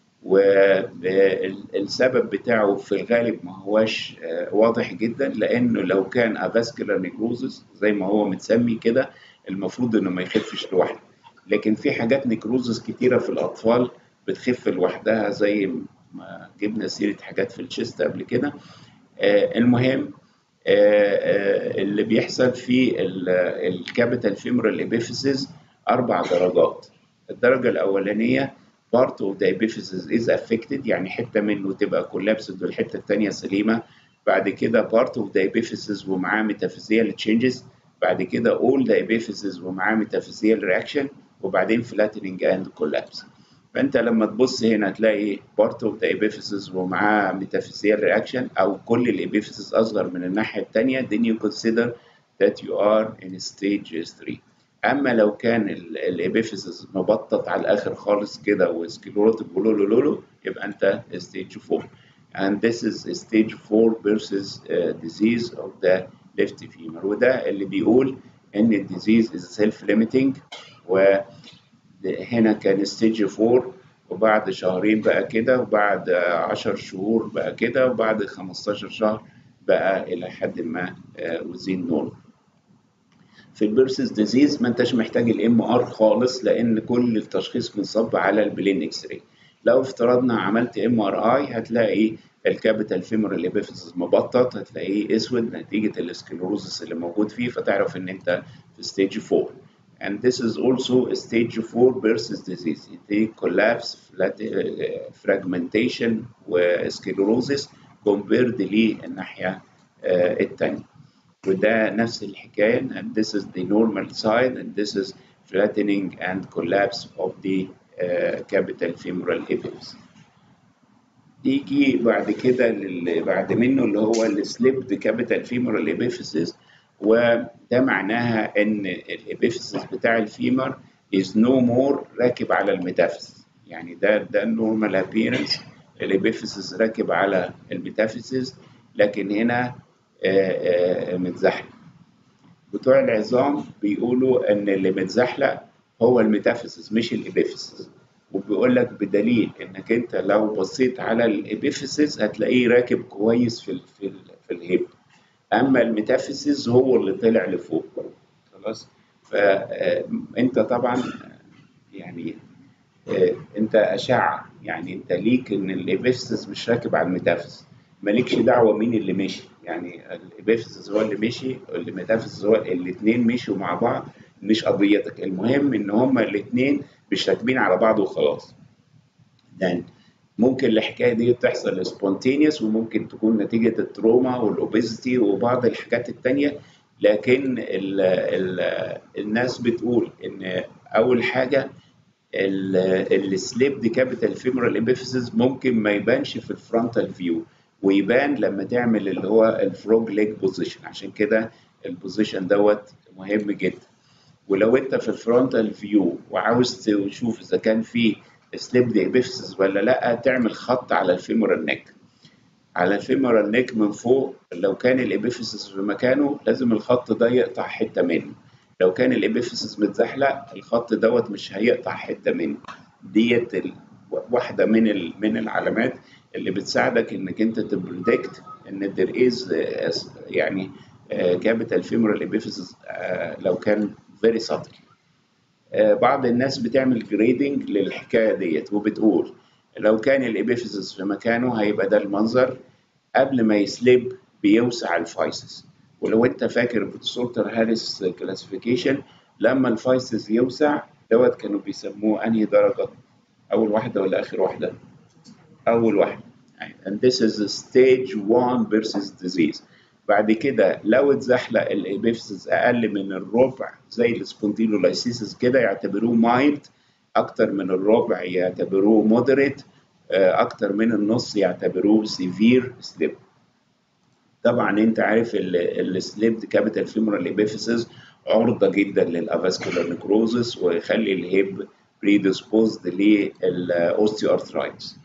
والسبب بتاعه في الغالب ما هواش واضح جدا، لأنه لو كان a vascular necrosis زي ما هو متسمي كده المفروض إنه ما يخفش لوحده. لكن في حاجات نيكروزس كتيرة في الأطفال بتخف لوحدها، زي ما جبنا سيرة حاجات في الشيست قبل كده. المهم اللي بيحصل في الكابيتال فيمورال ابيفيسيس 4 درجات. الدرجة الأولانية part of the epiphysis is affected، يعني حتة منه تبقى collapsed والحتة التانية سليمة. بعد كده part of the epiphysis ومعاه metaphyseal changes. بعد كده all the epiphysis ومعاه metaphyseal reaction، وبعدين flattening and collapse. فانت لما تبص هنا تلاقي part of the epiphysis ومعاه metaphyseal reaction او كل الابيفيسيس اصغر من الناحيه الثانيه، then you consider that you are in stage 3. اما لو كان الابيفيسيس مبطط على الاخر خالص كده وسكليروتيك ولولو، يبقى انت stage 4. and this is stage 4 versus disease of the left femur. وده اللي بيقول ان الديزيز is self limiting، وهنا كان ستيج 4، وبعد شهرين بقى كده، وبعد 10 شهور بقى كده، وبعد 15 شهر بقى الى حد ما within normal. في البيرسز ديزيز ما انتش محتاج الام ار خالص، لان كل التشخيص منصب على البلين اكس راي. لو افترضنا عملت ام ار اي هتلاقي الكابيتال فيمورال ابيفيسز مبطط، هتلاقيه اسود نتيجه السكلروزس اللي موجود فيه، فتعرف ان انت في ستيج 4. And this is also a stage 4 Behçet's disease. The collapse, fragmentation وسكلروزس compared للناحيه الثانيه. وده نفس الحكاية. And this is the normal side, and this is flattening and collapse of the capital femoral epiphysis. يجي بعد كده بعد منه اللي هو السليبد capital femoral epiphysis، وده معناها ان الابيفيسيس بتاع الفيمر is no more راكب على الميتافيسيس. يعني ده النورمال ابييرنس، الابيفيسيس راكب على الميتافيسيس، لكن هنا متزحلق. بتوع العظام بيقولوا ان اللي متزحلق هو الميتافيسيس مش الابيفيسيس، وبيقول لك بدليل انك انت لو بصيت على الابيفيسيس هتلاقيه راكب كويس في الهيب، اما الميتافيسيس هو اللي طلع لفوق. خلاص. فانت طبعا يعني انت اشعه، يعني انت ليك ان الابيفيسيس مش راكب على الميتافيسيس، مالكش دعوه مين اللي مشي. يعني الابيفيسيس هو اللي مشي، الميتافيسيس هو، الاثنين مشوا مع بعض، مش قضيتك. المهم ان هما الاثنين مش راكبين على بعض وخلاص. يعني ممكن الحكايه دي تحصل سبونتينيوس، وممكن تكون نتيجه التروما والاوبيزيتي وبعض الحاجات الثانيه، لكن الناس بتقول ان اول حاجه السليبد كابيتال فيمورال ابيفيسيس ممكن ما يبانش في الفرونتال فيو، ويبان لما تعمل اللي هو الفروج ليج بوزيشن. عشان كده البوزيشن دوت مهم جدا. ولو انت في الفرونتال فيو وعاوز تشوف اذا كان في سليبد ابيفيسيس ولا لا، تعمل خط على الفيمورال نيك، على الفيمورال نيك من فوق. لو كان الابيفيسيس في مكانه لازم الخط ده يقطع حته منه، لو كان الابيفيسيس متزحلق الخط دوت مش هيقطع حته منه. ديت واحده من العلامات اللي بتساعدك انك انت تبريدكت ان there is يعني capital femoral epiphysis لو كان very subtle. بعض الناس بتعمل جريدنج للحكايه ديت وبتقول لو كان الابيفيسيس في مكانه هيبقى ده المنظر، قبل ما يسلب بيوسع الفايسس. ولو انت فاكر بسولتر هاريس كلاسيفيكيشن، لما الفايسس يوسع دوت كانوا بيسموه انهي درجه؟ اول واحده ولا اخر واحده؟ اول واحده. and this is stage 1 Behçet's disease. بعد كده لو اتزحلق الابيفيسيس اقل من الربع زي السبونديلولايسيسيس كده يعتبروه مايلد، اكتر من الربع يعتبروه مودريت، اكتر من النص يعتبروه سيفير سليب. طبعا انت عارف السليبد كابيتال فيمورال ابيفيسيس عرضه جدا للافاسكولار نيكروزس، ويخلي الهيب بريدسبوزد للاوستيوارثرايتس.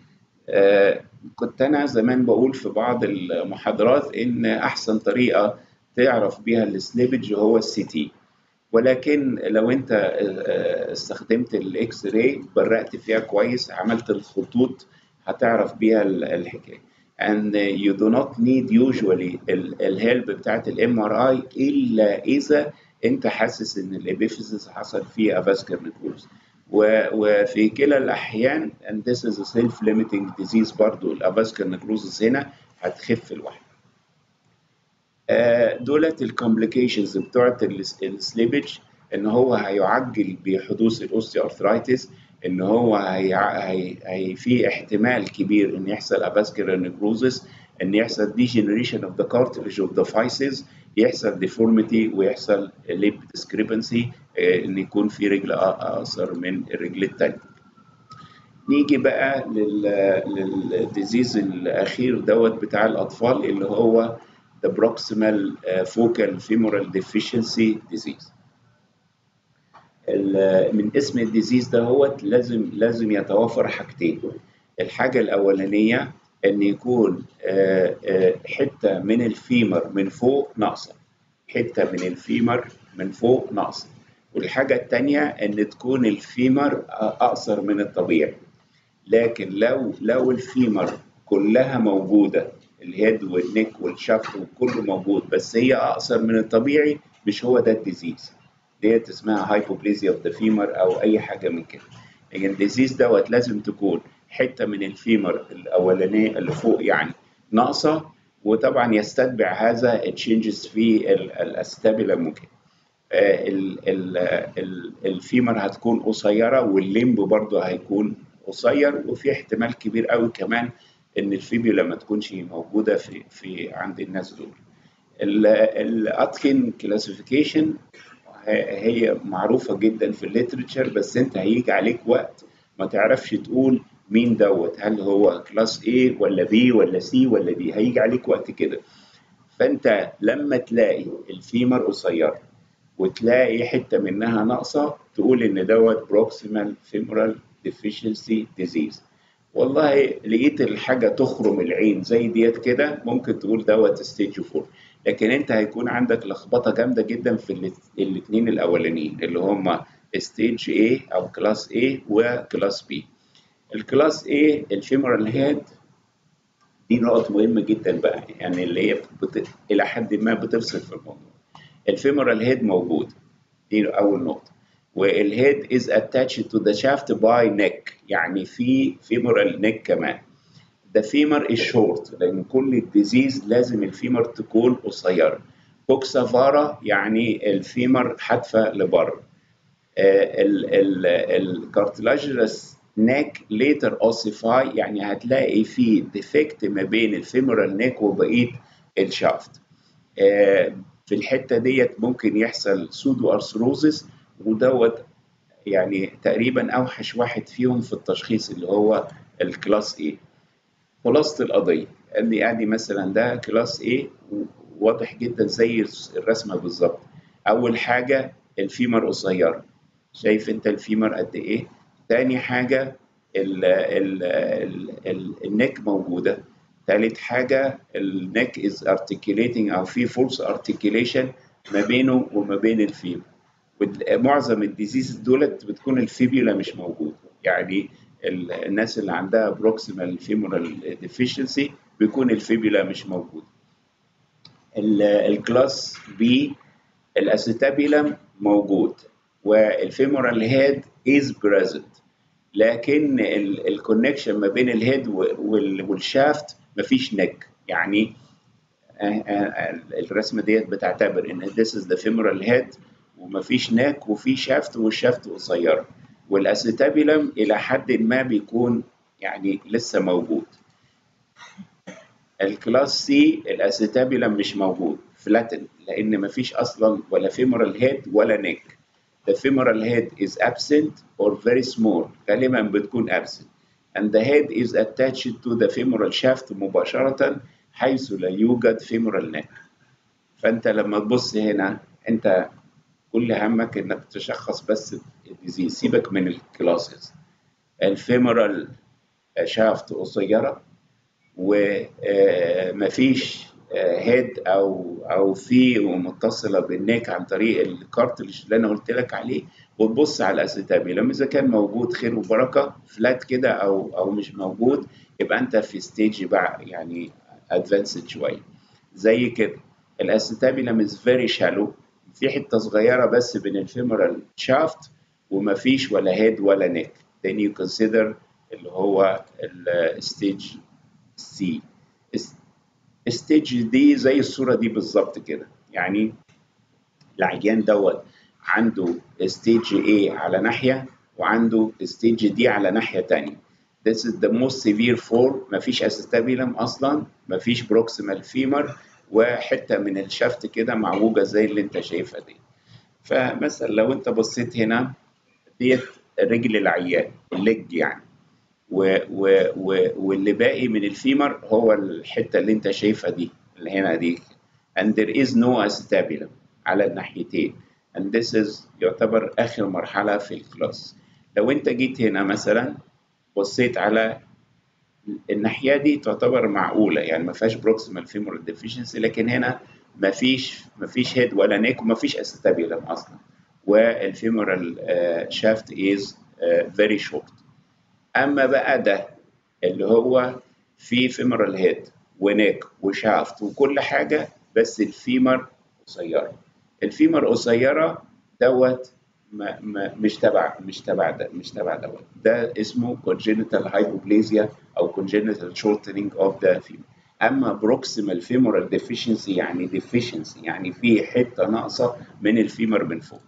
كنت أنا زمان بقول في بعض المحاضرات إن أحسن طريقة تعرف بيها السليبج هو السي تي، ولكن لو أنت استخدمت الإكس راي برقت فيها كويس، عملت الخطوط، هتعرف بيها الحكاية. and you do not need usually الهيلب بتاعت الام ار اي الا اذا انت حاسس ان الابيفيسيس حصل فيه افاسكولار نيكروز. وفي كلا الاحيان and this is a self limiting disease برضو الافاسكولار نيكروزس هنا هتخف لوحدها. دولت الكومبليكيشنز بتوعت السليبج، ان هو هيعجل بحدوث الاوستيوارثرايتس، ان هو هي في احتمال كبير ان يحصل افاسكولار نيكروزس، ان يحصل degeneration of the cartilage of the physis، يحصل deformity ويحصل lip discrepancy، ان يكون في رجل اقصر من الرجل الثانيه. نيجي بقى للديزيز الاخير دوت بتاع الاطفال اللي هو the proximal focal femoral deficiency disease. من اسم الديزيز ده هو لازم يتوافر حاجتين. الحاجة الأولانية إن يكون حتة من الفيمر من فوق ناقصة، حتة من الفيمر من فوق ناقصة. والحاجة التانية إن تكون الفيمر أقصر من الطبيعي. لكن لو الفيمر كلها موجودة الهيد والنك والشافت وكله موجود، بس هي اقصر من الطبيعي، مش هو ده الديزيز. ديت اسمها هايبوبليزيا اوف ذا فيمر او اي حاجه من كده. لكن الديزيز دوت لازم تكون حته من الفيمر الاولانيه اللي فوق يعني ناقصه، وطبعا يستتبع هذا التشينجز في الاستابيلا ممكن. الفيمر هتكون قصيره، والليمب برضه هيكون قصير، وفي احتمال كبير قوي كمان ان الفيبيولا ما تكونش موجوده في عند الناس دول. الاتكن كلاسيفيكيشن هي معروفه جدا في الليترشر، بس انت هيجي عليك وقت ما تعرفش تقول مين دوت، هل هو كلاس A ولا B ولا C ولا D، هيجي عليك وقت كده. فانت لما تلاقي الفيمر قصير وتلاقي حته منها ناقصه، تقول ان دوت بروكسيمال فيمورال ديفيشنسي ديزيز. والله لقيت الحاجه تخرم العين زي ديت كده، ممكن تقول دوت ستيج 4. لكن انت هيكون عندك لخبطه جامده جدا في الاثنين الاولانيين اللي هم ستيج A او كلاس A وكلاس B. الكلاس A الفيمورال هيد دي نقط مهمه جدا بقى، يعني اللي هي الى حد ما بتفصل في الموضوع. الفيمورال هيد موجود، دي اول نقطه. والهيد is attached to the shaft by neck، يعني في femoral neck كمان. the femur is short، لان كل الديزيز لازم الفيمر تكون قصيره. كوكسافارا يعني الفيمر حادفه لبره. الكارتلاجرس نيك ليتر اوسيفاي، يعني هتلاقي في ديفكت ما بين الفيمورال نيك وبقيه الشافت. في الحته ديت ممكن يحصل سودو ارثروزس، ودوت يعني تقريبا اوحش واحد فيهم في التشخيص اللي هو الكلاس A. خلاصه القضيه ادي مثلا ده كلاس A، واضح جدا زي الرسمه بالظبط. اول حاجه الفيمر قصيره، شايف انت الفيمر قد ايه. تاني حاجه النك موجوده. تالت حاجه النك از ارتكيليتنج او في فورس ارتكيليشن ما بينه وما بين الفيمر. معظم الديزيز دولت بتكون الفيبيولا مش موجود، يعني الناس اللي عندها بروكسيمال فيمورال ديفيشنسي بيكون الفيبيولا مش موجود. الكلاس بي الاسيتابيلم موجود والفيمورال هيد از بريزنت، لكن الكونكشن ما بين الهيد والشافت مفيش نك. يعني الرسمه ديت بتعتبر ان this is the femoral head ومفيش ناك وفي شافت والشافت قصيره، والاسيتابيلم الى حد ما بيكون يعني لسه موجود. الكلاس سي الاسيتابيلم مش موجود فلاتن، لان مفيش اصلا ولا femoral head ولا نيك. The femoral head is absent or very small، غالبا بتكون absent and the head is attached to the femoral shaft مباشرة حيث لا يوجد femoral neck. فأنت لما تبص هنا أنت كل همك إنك تشخص بس الديزيز، سيبك من الكلاسز. الفيمورال شافت قصيرة ومفيش هيد او في متصله بالنيك عن طريق الكارتلج اللي انا قلت لك عليه، وتبص على الاسيتابيلم اذا كان موجود خير وبركه، فلات كده او مش موجود يبقى انت في ستيج بقى يعني ادفانسد شويه. زي كده الاسيتابيلم از فيري شالو، في حته صغيره بس بين الفيمورال شافت ومفيش ولا هيد ولا نيك. then you consider اللي هو الستيج سي. ستيج دي زي الصورة دي بالظبط كده، يعني العيان دوت عنده ستيج A على ناحية وعنده ستيج D على ناحية تانية. This is the most severe form، مفيش اسيتابيلم أصلا، مفيش بروكسيمال فيمر، وحتة من الشفت كده معوجة زي اللي أنت شايفها دي. فمثلا لو أنت بصيت هنا ديت رجل العيان الليج يعني، واللي باقي من الفيمر هو الحته اللي انت شايفها دي اللي هنا دي. and there is no acetabulum على الناحيتين and this is يعتبر اخر مرحله في الكلاس. لو انت جيت هنا مثلا بصيت على الناحيه دي تعتبر معقوله، يعني ما فيهاش بروكسيمال فيمورال ديفيشنسي، لكن هنا ما فيش هيد ولا نيك وما فيش اسيتابيلم اصلا، والفيمورال شافت از فيري شورت. اما بقى ده اللي هو في فيمورال هيد ونيك وشافت وكل حاجة، بس الفيمر قصيرة. الفيمر قصيرة دوت مش تبع دوت. ده اسمه congenital hypoplasia أو congenital shortening of the femur. أما proximal femoral deficiency يعني deficiency يعني في حتة ناقصة من الفيمر من فوق.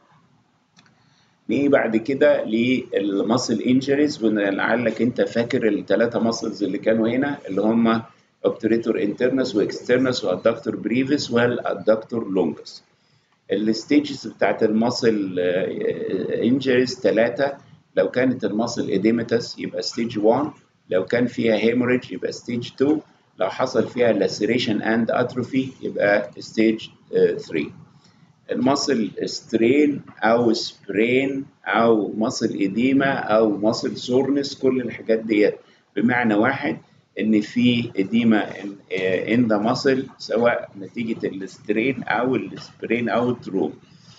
نيجي بعد كده للماسل انجريز، ولعلك انت فاكر الثلاثه ماسلز اللي كانوا هنا اللي هم obturator internus واكسترنس والادكتور بريفيس والادكتور لونجس. الستيجز بتاعت الماسل انجريز ثلاثه. لو كانت الماسل اديمتس يبقى ستيج 1، لو كان فيها هيموريج يبقى ستيج 2، لو حصل فيها لاسيريشن اند اتروفي يبقى ستيج 3. المصل سترين او سبرين او مصل اديمه او مصل سورنس، كل الحاجات ديت بمعنى واحد ان في اديمه ان ذا مصل، سواء نتيجه السترين او السبرين او التروم.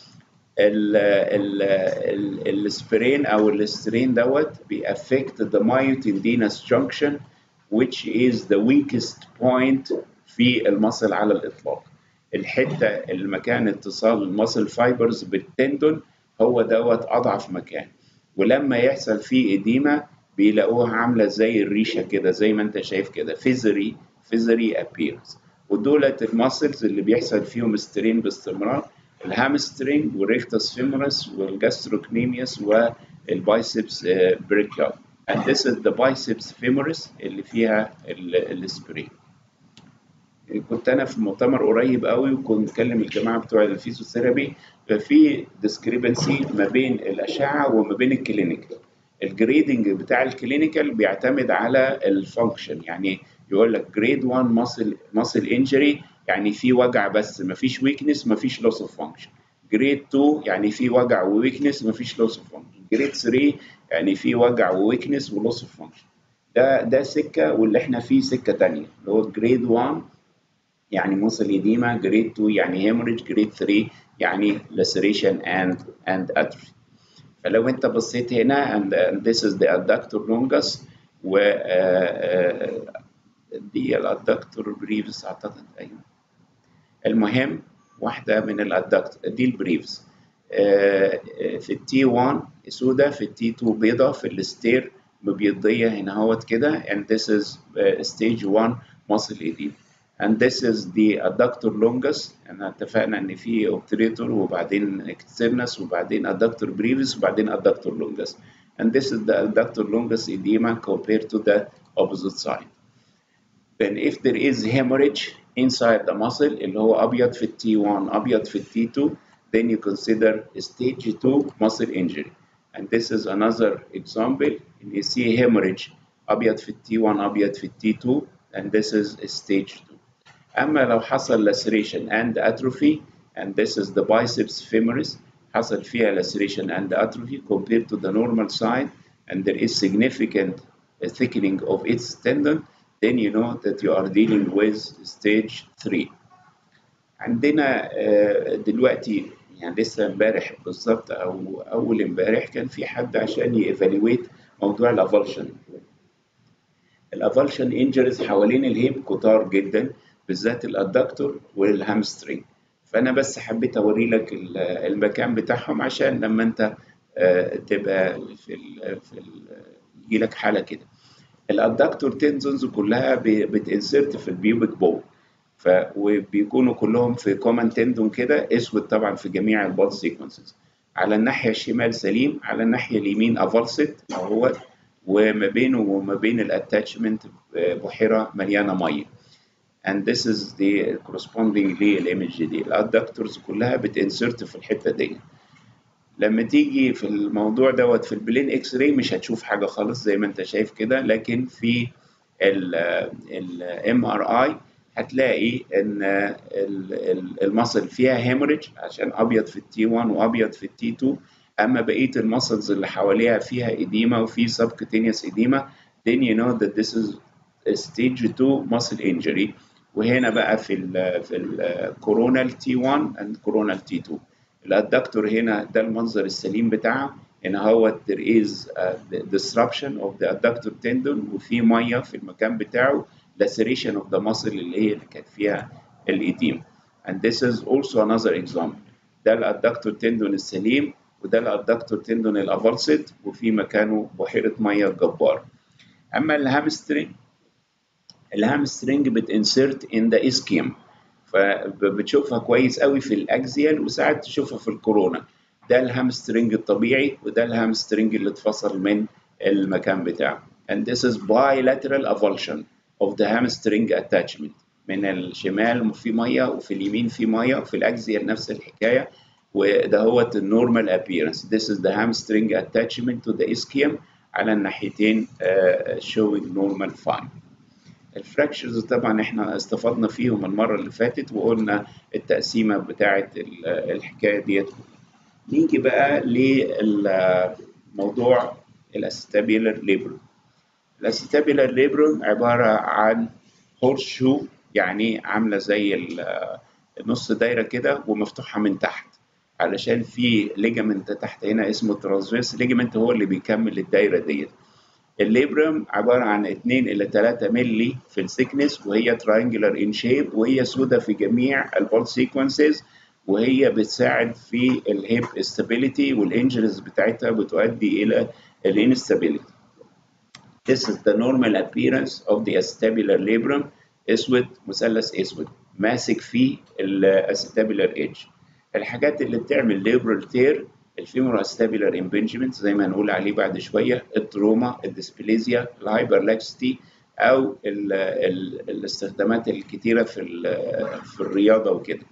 السبرين او السترين دوت بيأفكت the myotendinous junction which is the weakest point في المصل على الاطلاق. الحته اللي مكان اتصال المصل فايبرز بالتندون هو دوت اضعف مكان، ولما يحصل فيه اديمه بيلاقوها عامله زي الريشه كده، زي ما انت شايف كده فيزري appears. ودولت الماسلز اللي بيحصل فيهم سترين باستمرار: الهامسترينج والريكتس فيمورس والجاستروكنيميوس والبايسبس بريكيال. and this is the biceps femoris اللي فيها السبرين. كنت انا في مؤتمر قريب قوي وكنت بكلم الجماعه بتوع الفيزيوثيرابي، ففي ديسكريبنسي ما بين الاشعه وما بين الكلينيكال. الجريدنج بتاع الكلينيكال بيعتمد على الفانكشن، يعني يقول لك جريد 1 ماسل انجري يعني في وجع بس ما فيش ويكنس ما فيش لوس اوف فانكشن. جريد 2 يعني في وجع وويكنس ما فيش لوس اوف فانكشن. جريد 3 يعني في وجع وويكنس ولوس اوف فانكشن. ده سكه، واللي احنا فيه سكه ثانيه اللي هو جريد 1 يعني مصل إديمة، جريد 2 يعني هيموريج، جريد 3 يعني laceration and atrophy. فلو انت بصيت هنا and this is the adductor longus و دي الادكتور بريفس اعتقد. ايوه المهم واحده من الادكتور دي البريفس. في التي 1 سودا، في التي 2 بيضه، في الستير مبيضيه هنا اهوت كده. and this is stage 1 muscle edema. and this is the adductor longus. احنا اتفقنا ان في obturator وبعدين externus وبعدين adductor brevis وبعدين adductor longus. and this is the adductor longus edema compared to the opposite side. then if there is hemorrhage inside the muscle اللي هو ابيض في التي 1 ابيض في التي 2 then you consider stage 2 muscle injury. and this is another example. you see hemorrhage ابيض في التي 1 ابيض في التي 2 and this is stage 2. أما لو حصل laceration and atrophy and this is the biceps femoris حصل فيها laceration and atrophy compared to the normal side and there is significant thickening of its tendon, then you know that you are dealing with stage 3. عندنا دلوقتي يعني لسه امبارح بالظبط أو أول امبارح كان في حد عشان يevaluate موضوع الافالشن. الافالشن انجريز حوالين الهيب كتار جدا، بالذات الادكتور والهامسترينج. فانا بس حبيت اوري لك المكان بتاعهم عشان لما انت تبقى يجي لك حاله كده. الادكتور تنزونز كلها بتنسرت في البيوبك بول، وبيكونوا كلهم في كومن تندون كده اسود طبعا في جميع البول سيكونسز. على الناحيه الشمال سليم، على الناحيه اليمين افالست هو، وما بينه وما بين الاتاتشمنت بحيره مليانه ميه. and this is the corresponding للايمج دي. الادكتورز كلها بتنسرت في الحته دي. لما تيجي في الموضوع دوت في البلين اكس راي مش هتشوف حاجه خالص زي ما انت شايف كده، لكن في الام ار اي هتلاقي ان المصل فيها هيموريج عشان ابيض في التي 1 وابيض في التي 2. اما بقيه المسلز اللي حواليها فيها اديما وفي subcutaneous اديما then you know that this is stage 2 muscle injury. وهنا بقى في الكورونال تي 1 and coronal تي 2 الادكتور هنا ده المنظر السليم بتاعه. هنا هو there is disruption of the adductor tendon وفي ميه في المكان بتاعه laceration of the muscle اللي كانت فيها الإديم. and this is also another example. ده الادكتور تندون السليم وده الادكتور تندون الافالسد وفي مكانه بحيرة مية جبارة. أما الهامسترنج بتنسرت in the ischium، فبتشوفها كويس قوي في الأكزيال وساعات تشوفها في الكورونا. ده الهامسترنج الطبيعي وده الهامسترنج اللي اتفصل من المكان بتاعه. and this is bilateral avulsion of the hamstring attachment. من الشمال في ميه وفي اليمين في ميه وفي الاكزيال نفس الحكايه، وده هو النورمال appearance. This is the hamstring attachment to the ischium على الناحيتين showing normal fine. الفراكشرز طبعا احنا استفدنا فيهم المره اللي فاتت وقلنا التقسيمه بتاعه الحكايه ديت. نيجي بقى للموضوع الاستابيلر ليبرم. الاستابيلر ليبرم عباره عن هورس شو، يعني عامله زي النص دايره كده ومفتوحه من تحت علشان في ليجامنت تحت هنا اسمه ترانسفيرس ليجامنت هو اللي بيكمل الدايره ديت. الليبرم عباره عن 2 إلى 3 مللي في الثيكنس وهي تراينجلر ان شيب وهي سودة في جميع البول سيكونسز وهي بتساعد في الهيب استابيليتي والانجريز بتاعتها بتؤدي الى الانستابيليتي. This is the normal appearance of the acetabular labrum. اسود، مثلث اسود ماسك فيه الاستابيلر ايدج. الحاجات اللي بتعمل ليبرال تير الفيمورال استابيلر امبنجمنت زي ما هنقول عليه بعد شويه، التروما، الديسبليزيا، الهايبرلاكسيتي، او الاستخدامات الكتيره في الرياضه وكده.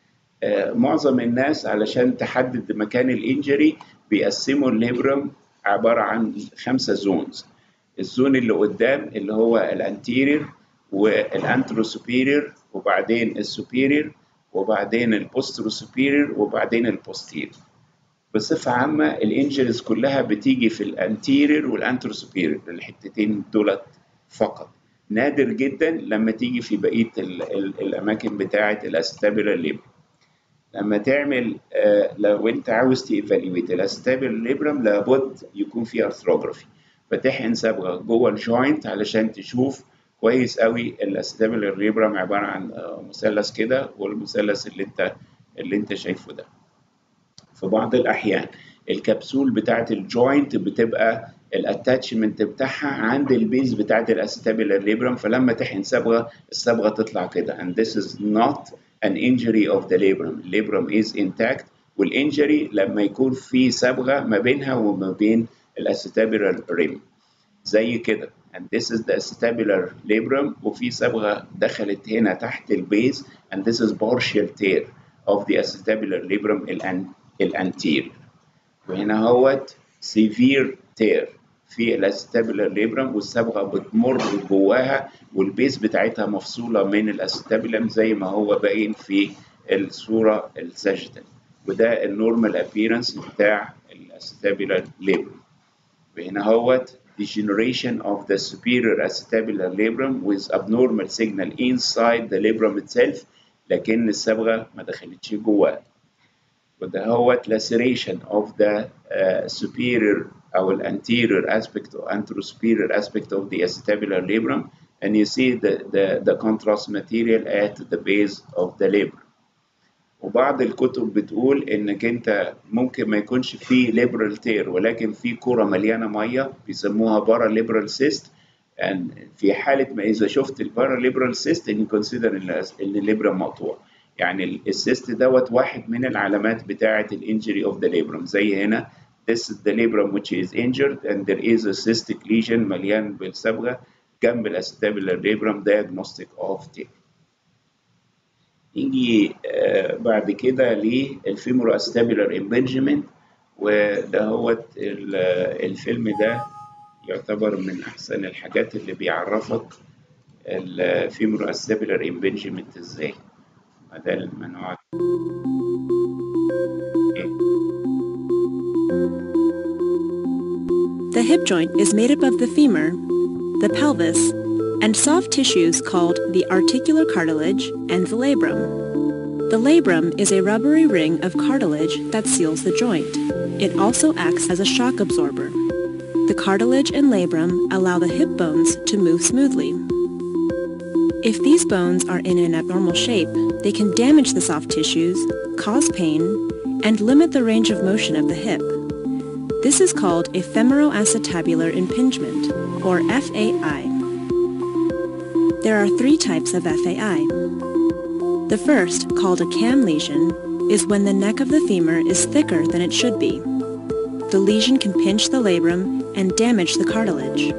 معظم الناس علشان تحدد مكان الانجري بيقسموا الليبرم عباره عن 5 زونز. الزون اللي قدام اللي هو الانتيرير والانترو سوبيرير وبعدين السوبيرير وبعدين البوسترو سوبيرير وبعدين البوستيرير. بصفة عامة الانجريز كلها بتيجي في الانتيرير والانترو سوبيرير، الحتتين دولت فقط. نادر جدا لما تيجي في بقية الأماكن بتاعة الاستابيلر ليبرم. لما تعمل لو انت عاوز تيفاليويت الاستابيلر ليبرم لابد يكون في ارثروجرافي، فتحقن صبغه جوه الجوينت علشان تشوف كويس قوي الاستابيلر ليبرم عباره عن مثلث كده والمثلث اللي انت شايفه ده. في بعض الاحيان الكبسول بتاعه الجوينت بتبقى الاتاتشمنت بتاعها عند البيز بتاعه الاستابيلر ليبرم، فلما تحقن صبغه الصبغه تطلع كده. and this is not an injury of the labrum. labrum is intact، والانجري لما يكون في صبغه ما بينها وما بين الاستابيلر ريم زي كده. and this is the acetabular labrum وفي صبغه دخلت هنا تحت البيز and this is partial tear of the acetabular labrum الانتير. وهنا هوت severe tear في الاستابيلر ليبرم والصبغه بتمر جواها والبيس بتاعتها مفصوله من الاستابيلم زي ما هو باين في الصوره الساجيتال، وده النورمال ابييرنس بتاع الاستابيلر ليبرم. وهنا هوت degeneration of the superior acetabular labrum with abnormal signal inside the labrum itself لكن الصبغه ما دخلتش جواه. وده هو laceration of the superior أو anterior aspect or anterosuperior aspect of the acetabular labrum, and you see the contrast material at the base of the labrum. وبعض الكتب بتقول إنك أنت ممكن ما يكونش فيه labral tear ولكن في كرة مليانة مية بيسموها paralabral cyst. and في حالة ما إذا شفت paralabral cyst and you consider إن الليبرم مقطوع، يعني السيست دوت واحد من العلامات بتاعة الانجري of the labrum. زي هنا this is the labrum which is injured and there is a cystic lesion مليان بالصبغة جنب الاستابيلر labrum diagnostic of tear. يجي بعد كده للفيمورو استابيلر امبنجمنت، وده هو الفيلم ده يعتبر من أحسن الحاجات اللي بيعرفك الفيمورو استابيلر امبنجمنت ازاي. ده المنوع. The hip joint is made up of the femur, the pelvis, and soft tissues called the articular cartilage and the labrum. The labrum is a rubbery ring of cartilage that seals the joint. It also acts as a shock absorber. The cartilage and labrum allow the hip bones to move smoothly. If these bones are in an abnormal shape, they can damage the soft tissues, cause pain, and limit the range of motion of the hip. This is called a femoroacetabular impingement, or FAI. There are 3 types of FAI. The first, called a cam lesion, is when the neck of the femur is thicker than it should be. The lesion can pinch the labrum and damage the cartilage.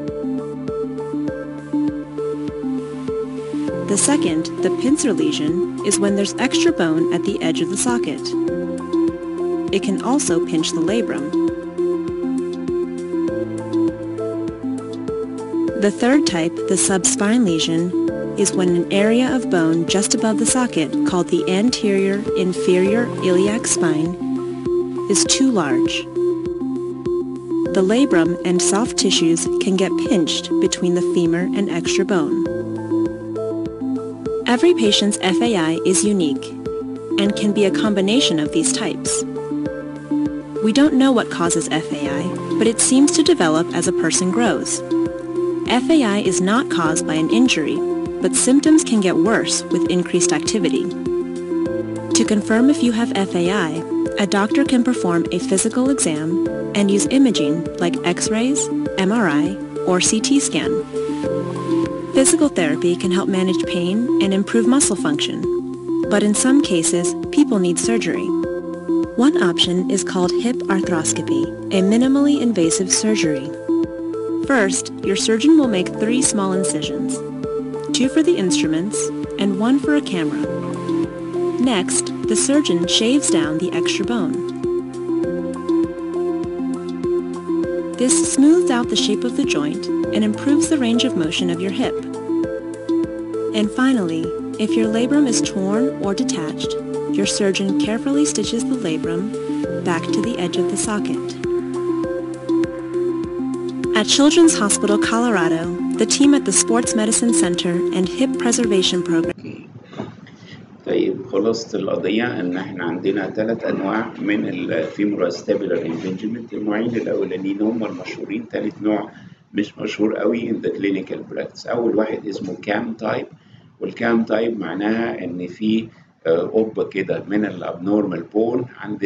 The second, the pincer lesion, is when there's extra bone at the edge of the socket. It can also pinch the labrum. The third type, the subspine lesion, is when an area of bone just above the socket, called the anterior inferior iliac spine, is too large. The labrum and soft tissues can get pinched between the femur and extra bone. Every patient's FAI is unique and can be a combination of these types. We don't know what causes FAI, but it seems to develop as a person grows. FAI is not caused by an injury, but symptoms can get worse with increased activity. To confirm if you have FAI, a doctor can perform a physical exam and use imaging like X-rays, MRI, or CT scan. Physical therapy can help manage pain and improve muscle function, but in some cases, people need surgery. One option is called hip arthroscopy, a minimally invasive surgery. First, your surgeon will make 3 small incisions, 2 for the instruments and 1 for a camera. Next, the surgeon shaves down the extra bone. This smooths out the shape of the joint and improves the range of motion of your hip. And finally, if your labrum is torn or detached, your surgeon carefully stitches the labrum back to the edge of the socket. At Children's Hospital Colorado, the team at the Sports Medicine Center and Hip Preservation Program. طيب خلاصة القضية إن إحنا عندنا 3 أنواع من الفيموراستابيلر impingement. النوعين الأولانيين هم المشهورين، ثالث نوع مش مشهور قوي in the clinical practice. أول واحد اسمه كام تايب، والكام تايب معناها إن في قبة كده من الابنورمال بون عند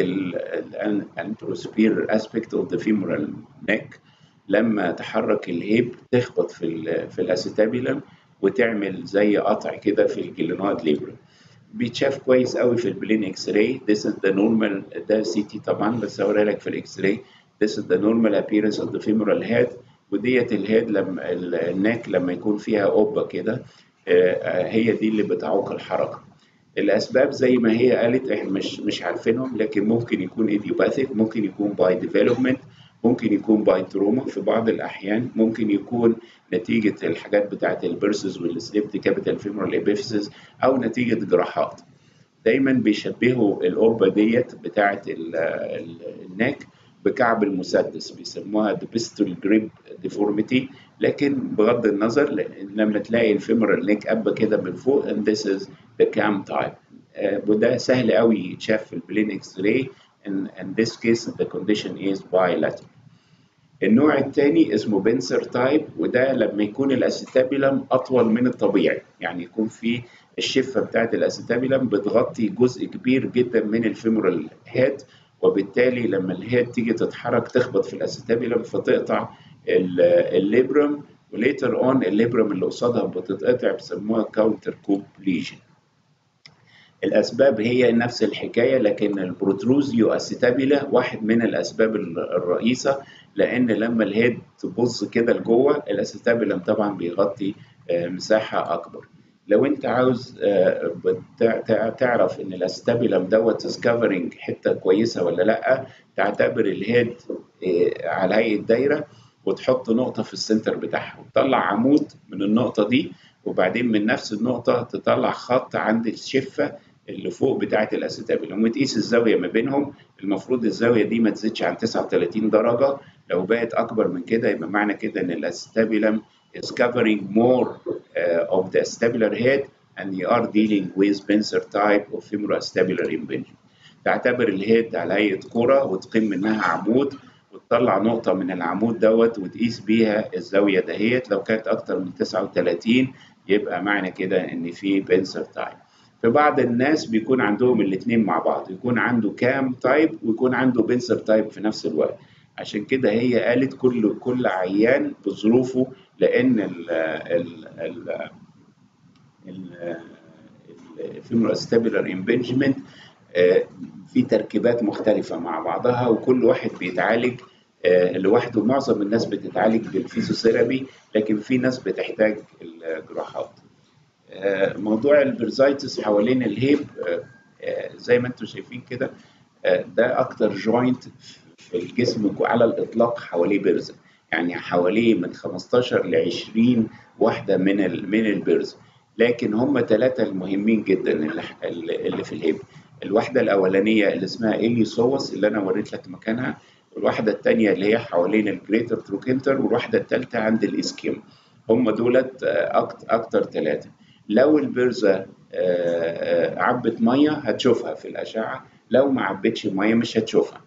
الانتروسبير aspect of the femoral neck. لما تحرك الهيب تخبط في الاسيتابيلم وتعمل زي قطع كده في الجلينويد ليبرم. بيتشاف كويس قوي في البلين اكس راي. This is the normal، ده سي تي طبعا بس هوريها لك في الاكس راي. This is the normal appearance of the femoral head. وديت الهيد لما النك لما يكون فيها قبة كده هي دي اللي بتعوق الحركة. الأسباب زي ما هي قالت احنا مش عارفينهم، لكن ممكن يكون ايديوباثيك، ممكن يكون باي ديفلوبمنت، ممكن يكون باي تروما في بعض الأحيان، ممكن يكون نتيجة الحاجات بتاعة البرسز والسليبت كابيتال فيمورال ابيفيسز أو نتيجة جراحات. دايما بيشبهوا القبة ديت بتاعة النك بكعب المسدس، بيسموها the pistol grip deformity. لكن بغض النظر لما تلاقي الفيمورال نيك قبة كده من فوق and this is the cam type. وده سهل قوي يتشاف في البلين اكس راي. In this case the condition is bilateral. النوع الثاني اسمه بنسر تايب، وده لما يكون الاسيتابيلم اطول من الطبيعي، يعني يكون في الشفه بتاعت الاسيتابيلم بتغطي جزء كبير جدا من الفيمورال هيد، وبالتالي لما الهيد تيجي تتحرك تخبط في الاسيتابيلم فتقطع الليبرم، وليتر اون الليبرم اللي قصادها بتتقطع، بيسموها كاونتر كوب ليجن. الأسباب هي نفس الحكاية، لكن البروتروزيو أسيتابيلا واحد من الأسباب الرئيسة، لأن لما الهيد تبص كده لجوه الأسيتابيلم طبعا بيغطي مساحة أكبر. لو أنت عاوز تعرف إن الأسيتابيلم دوت ديسكفرنج حتة كويسة ولا لأ، تعتبر الهيد على هيئة دايرة وتحط نقطة في السنتر بتاعها وتطلع عمود من النقطة دي، وبعدين من نفس النقطة تطلع خط عند الشفة اللي فوق بتاعة الأسيتابيلم وتقيس الزاوية ما بينهم. المفروض الزاوية دي ما تزيدش عن 39 درجة، لو بقت أكبر من كده يبقى معنى كده إن الأسيتابيلم is covering more of the acetabular head and you are dealing with pincer type of femoroacetabular impingement. تعتبر الهيد على هيئة كرة وتقيم منها عمود وتطلع نقطة من العمود دوت وتقيس بيها الزاوية دهيت. لو كانت أكتر من 39 يبقى معنى كده ان في بنسر تايب. في بعض الناس بيكون عندهم الاثنين مع بعض، يكون عنده كام تايب ويكون عنده بنسر تايب في نفس الوقت. عشان كده هي قالت كل عيان بظروفه، لان الفيمورال ستابيلر امبنجمنت في تركيبات مختلفة مع بعضها، وكل واحد بيتعالج لوحده. معظم الناس بتتعالج بالفيزيوثيرابي، لكن في ناس بتحتاج الجراحات. موضوع البرزايتس حوالين الهيب زي ما انتم شايفين كده، ده اكتر جوينت في الجسم على الاطلاق حواليه برزة، يعني حواليه من 15 ل 20 واحدة من البرز. لكن هم ثلاثة المهمين جدا اللي في الهيب. الواحدة الأولانية اللي اسمها إليوسوس اللي أنا وريت لك مكانها، والواحدة الثانية اللي هي حوالين الجريتر تروكنتر، والواحدة الثالثة عند الإسكيم. هم دولت أكتر ثلاثة. لو البرزة عبت مية هتشوفها في الأشعة، لو ما عبتش مية مش هتشوفها.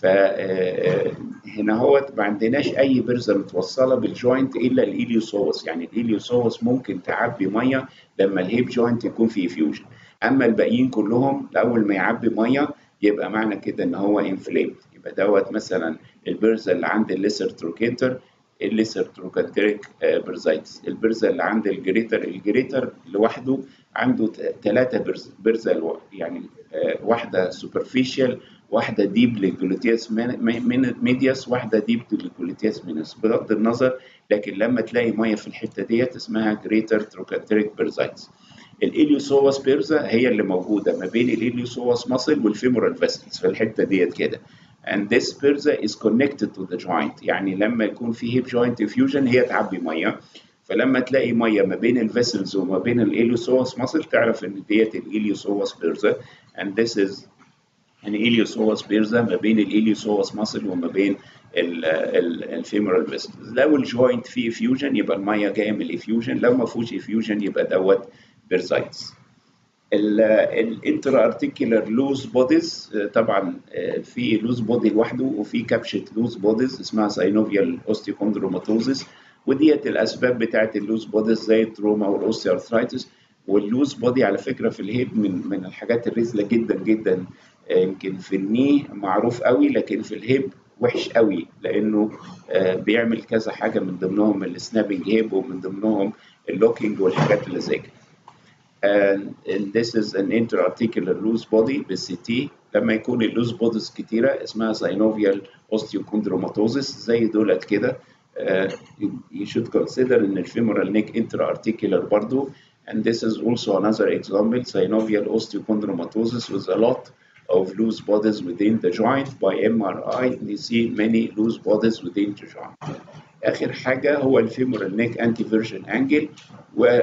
فهنا هو ما عندناش أي برزة متوصلة بالجوينت إلا الإليوسوس. يعني الإليوسوس ممكن تعبي مية لما الهيب جوينت يكون فيه فيوجن، أما الباقيين كلهم أول ما يعبي مية يبقى معنى كده إن هو انفليم. يبقى دوت مثلا البرزة اللي عند الليسر تروكنتر، الليسر تروكنتريك برزايتس. البرزة اللي عند الجريتر لوحده عنده ثلاثة برزة يعني واحدة سوبرفيشال، واحدة ديب للجلوتياس ميدياس، واحدة ديب للجلوتياس مينس بغض النظر. لكن لما تلاقي مية في الحتة ديت اسمها جريتر تروكنتريك برزايتس. الإليوسوس بيرزا هي اللي موجودة ما بين الإليوسوس ماسل والفيمورال فيسلز في الحتة ديت كده. and this برزا is connected to the joint. يعني لما يكون في هيب جوينت فيوجن هي تعبي مية، فلما تلاقي مية ما بين الفيسلز وما بين الإليوسوس ماسل تعرف إن ديت الإليوسوس بيرزا. and this is an إليوسوس بيرزا ما بين الإليوسوس ماسل وما بين الفيمورال فيسلز. لو الجوينت فيه فيوجن يبقى المية جاية من الإفيوجن، لو ما فيهوش إفيوجن يبقى دوت بيرزايتس. الانترا ارتيكولار لوز بوديز، طبعا في لوز بودي لوحده وفي كابشة لوز بوديز اسمها ساينوفيال اوستيوكوندروماتوزيس، وديت الاسباب بتاعت اللوز بوديز زي التروما والاوستيوارثرايتس. واللوز بودي على فكره في الهيب من الحاجات الرزله جدا جدا. يمكن في الني معروف قوي، لكن في الهيب وحش قوي، لانه بيعمل كذا حاجه، من ضمنهم السنابنج هيب ومن ضمنهم اللوكينج والحاجات اللي زي كده. and this is an intra-articular loose body بالCT. لما يكون اللوز بوديز كتيرة اسمها synovial osteochondromatosis زي دولت كده. You should consider ان الفيمورال neck intra-articular برضو. and this is also another example, synovial osteochondromatosis with a lot of loose bodies within the joint. By MRI we see many loose bodies within the joint. آخر حاجة هو الفيمورال neck anteversion angle. و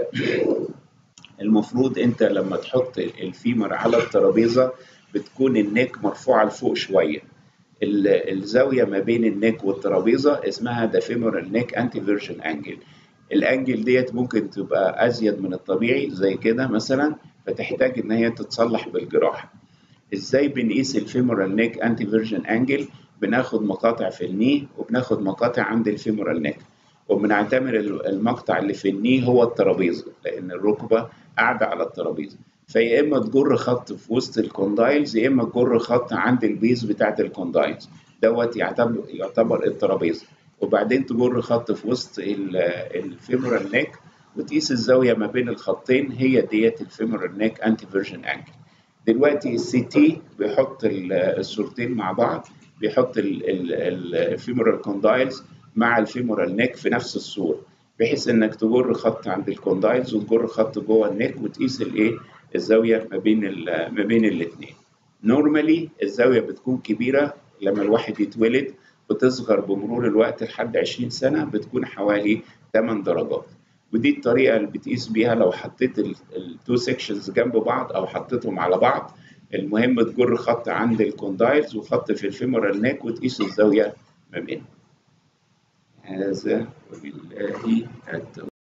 المفروض انت لما تحط الفيمر على الترابيزه بتكون النيك مرفوعه لفوق شويه. الزاويه ما بين النيك والترابيزه اسمها ده فيمورال نيك انتي فيرجن انجل. الانجل ديت ممكن تبقى ازيد من الطبيعي زي كده مثلا، فتحتاج ان هي تتصلح بالجراحه. ازاي بنقيس الفيمورال نيك انتي فيرجن انجل؟ بناخد مقاطع في الني وبناخد مقاطع عند الفيمورال نيك، وبنعتبر المقطع اللي في الني هو الترابيزه، لان الركبه قاعده على الترابيزه. فيا اما تجر خط في وسط الكوندايلز، يا اما تجر خط عند البيز بتاعت الكوندايلز دوت يعتبر الترابيزه، وبعدين تجر خط في وسط الفيمورال نيك وتقيس الزاويه ما بين الخطين، هي ديت الفيمورال نيك انتي فيرجن انجل. دلوقتي السي تي بيحط الصورتين مع بعض، بيحط الفيمورال كوندايلز مع الفيمورال نيك في نفس الصوره، بحيث انك تجر خط عند الكوندايلز وتجر خط جوه النيك وتقيس الزاويه ما بين الاثنين. نورمالي الزاويه بتكون كبيره لما الواحد يتولد، بتصغر بمرور الوقت لحد 20 سنه بتكون حوالي 8 درجات. ودي الطريقه اللي بتقيس بيها لو حطيت التو سيكشنز جنب بعض او حطيتهم على بعض. المهم تجر خط عند الكوندايلز وخط في الفيمورال نيك وتقيس الزاويه ما بينهم. هذا وبالله التوفيق.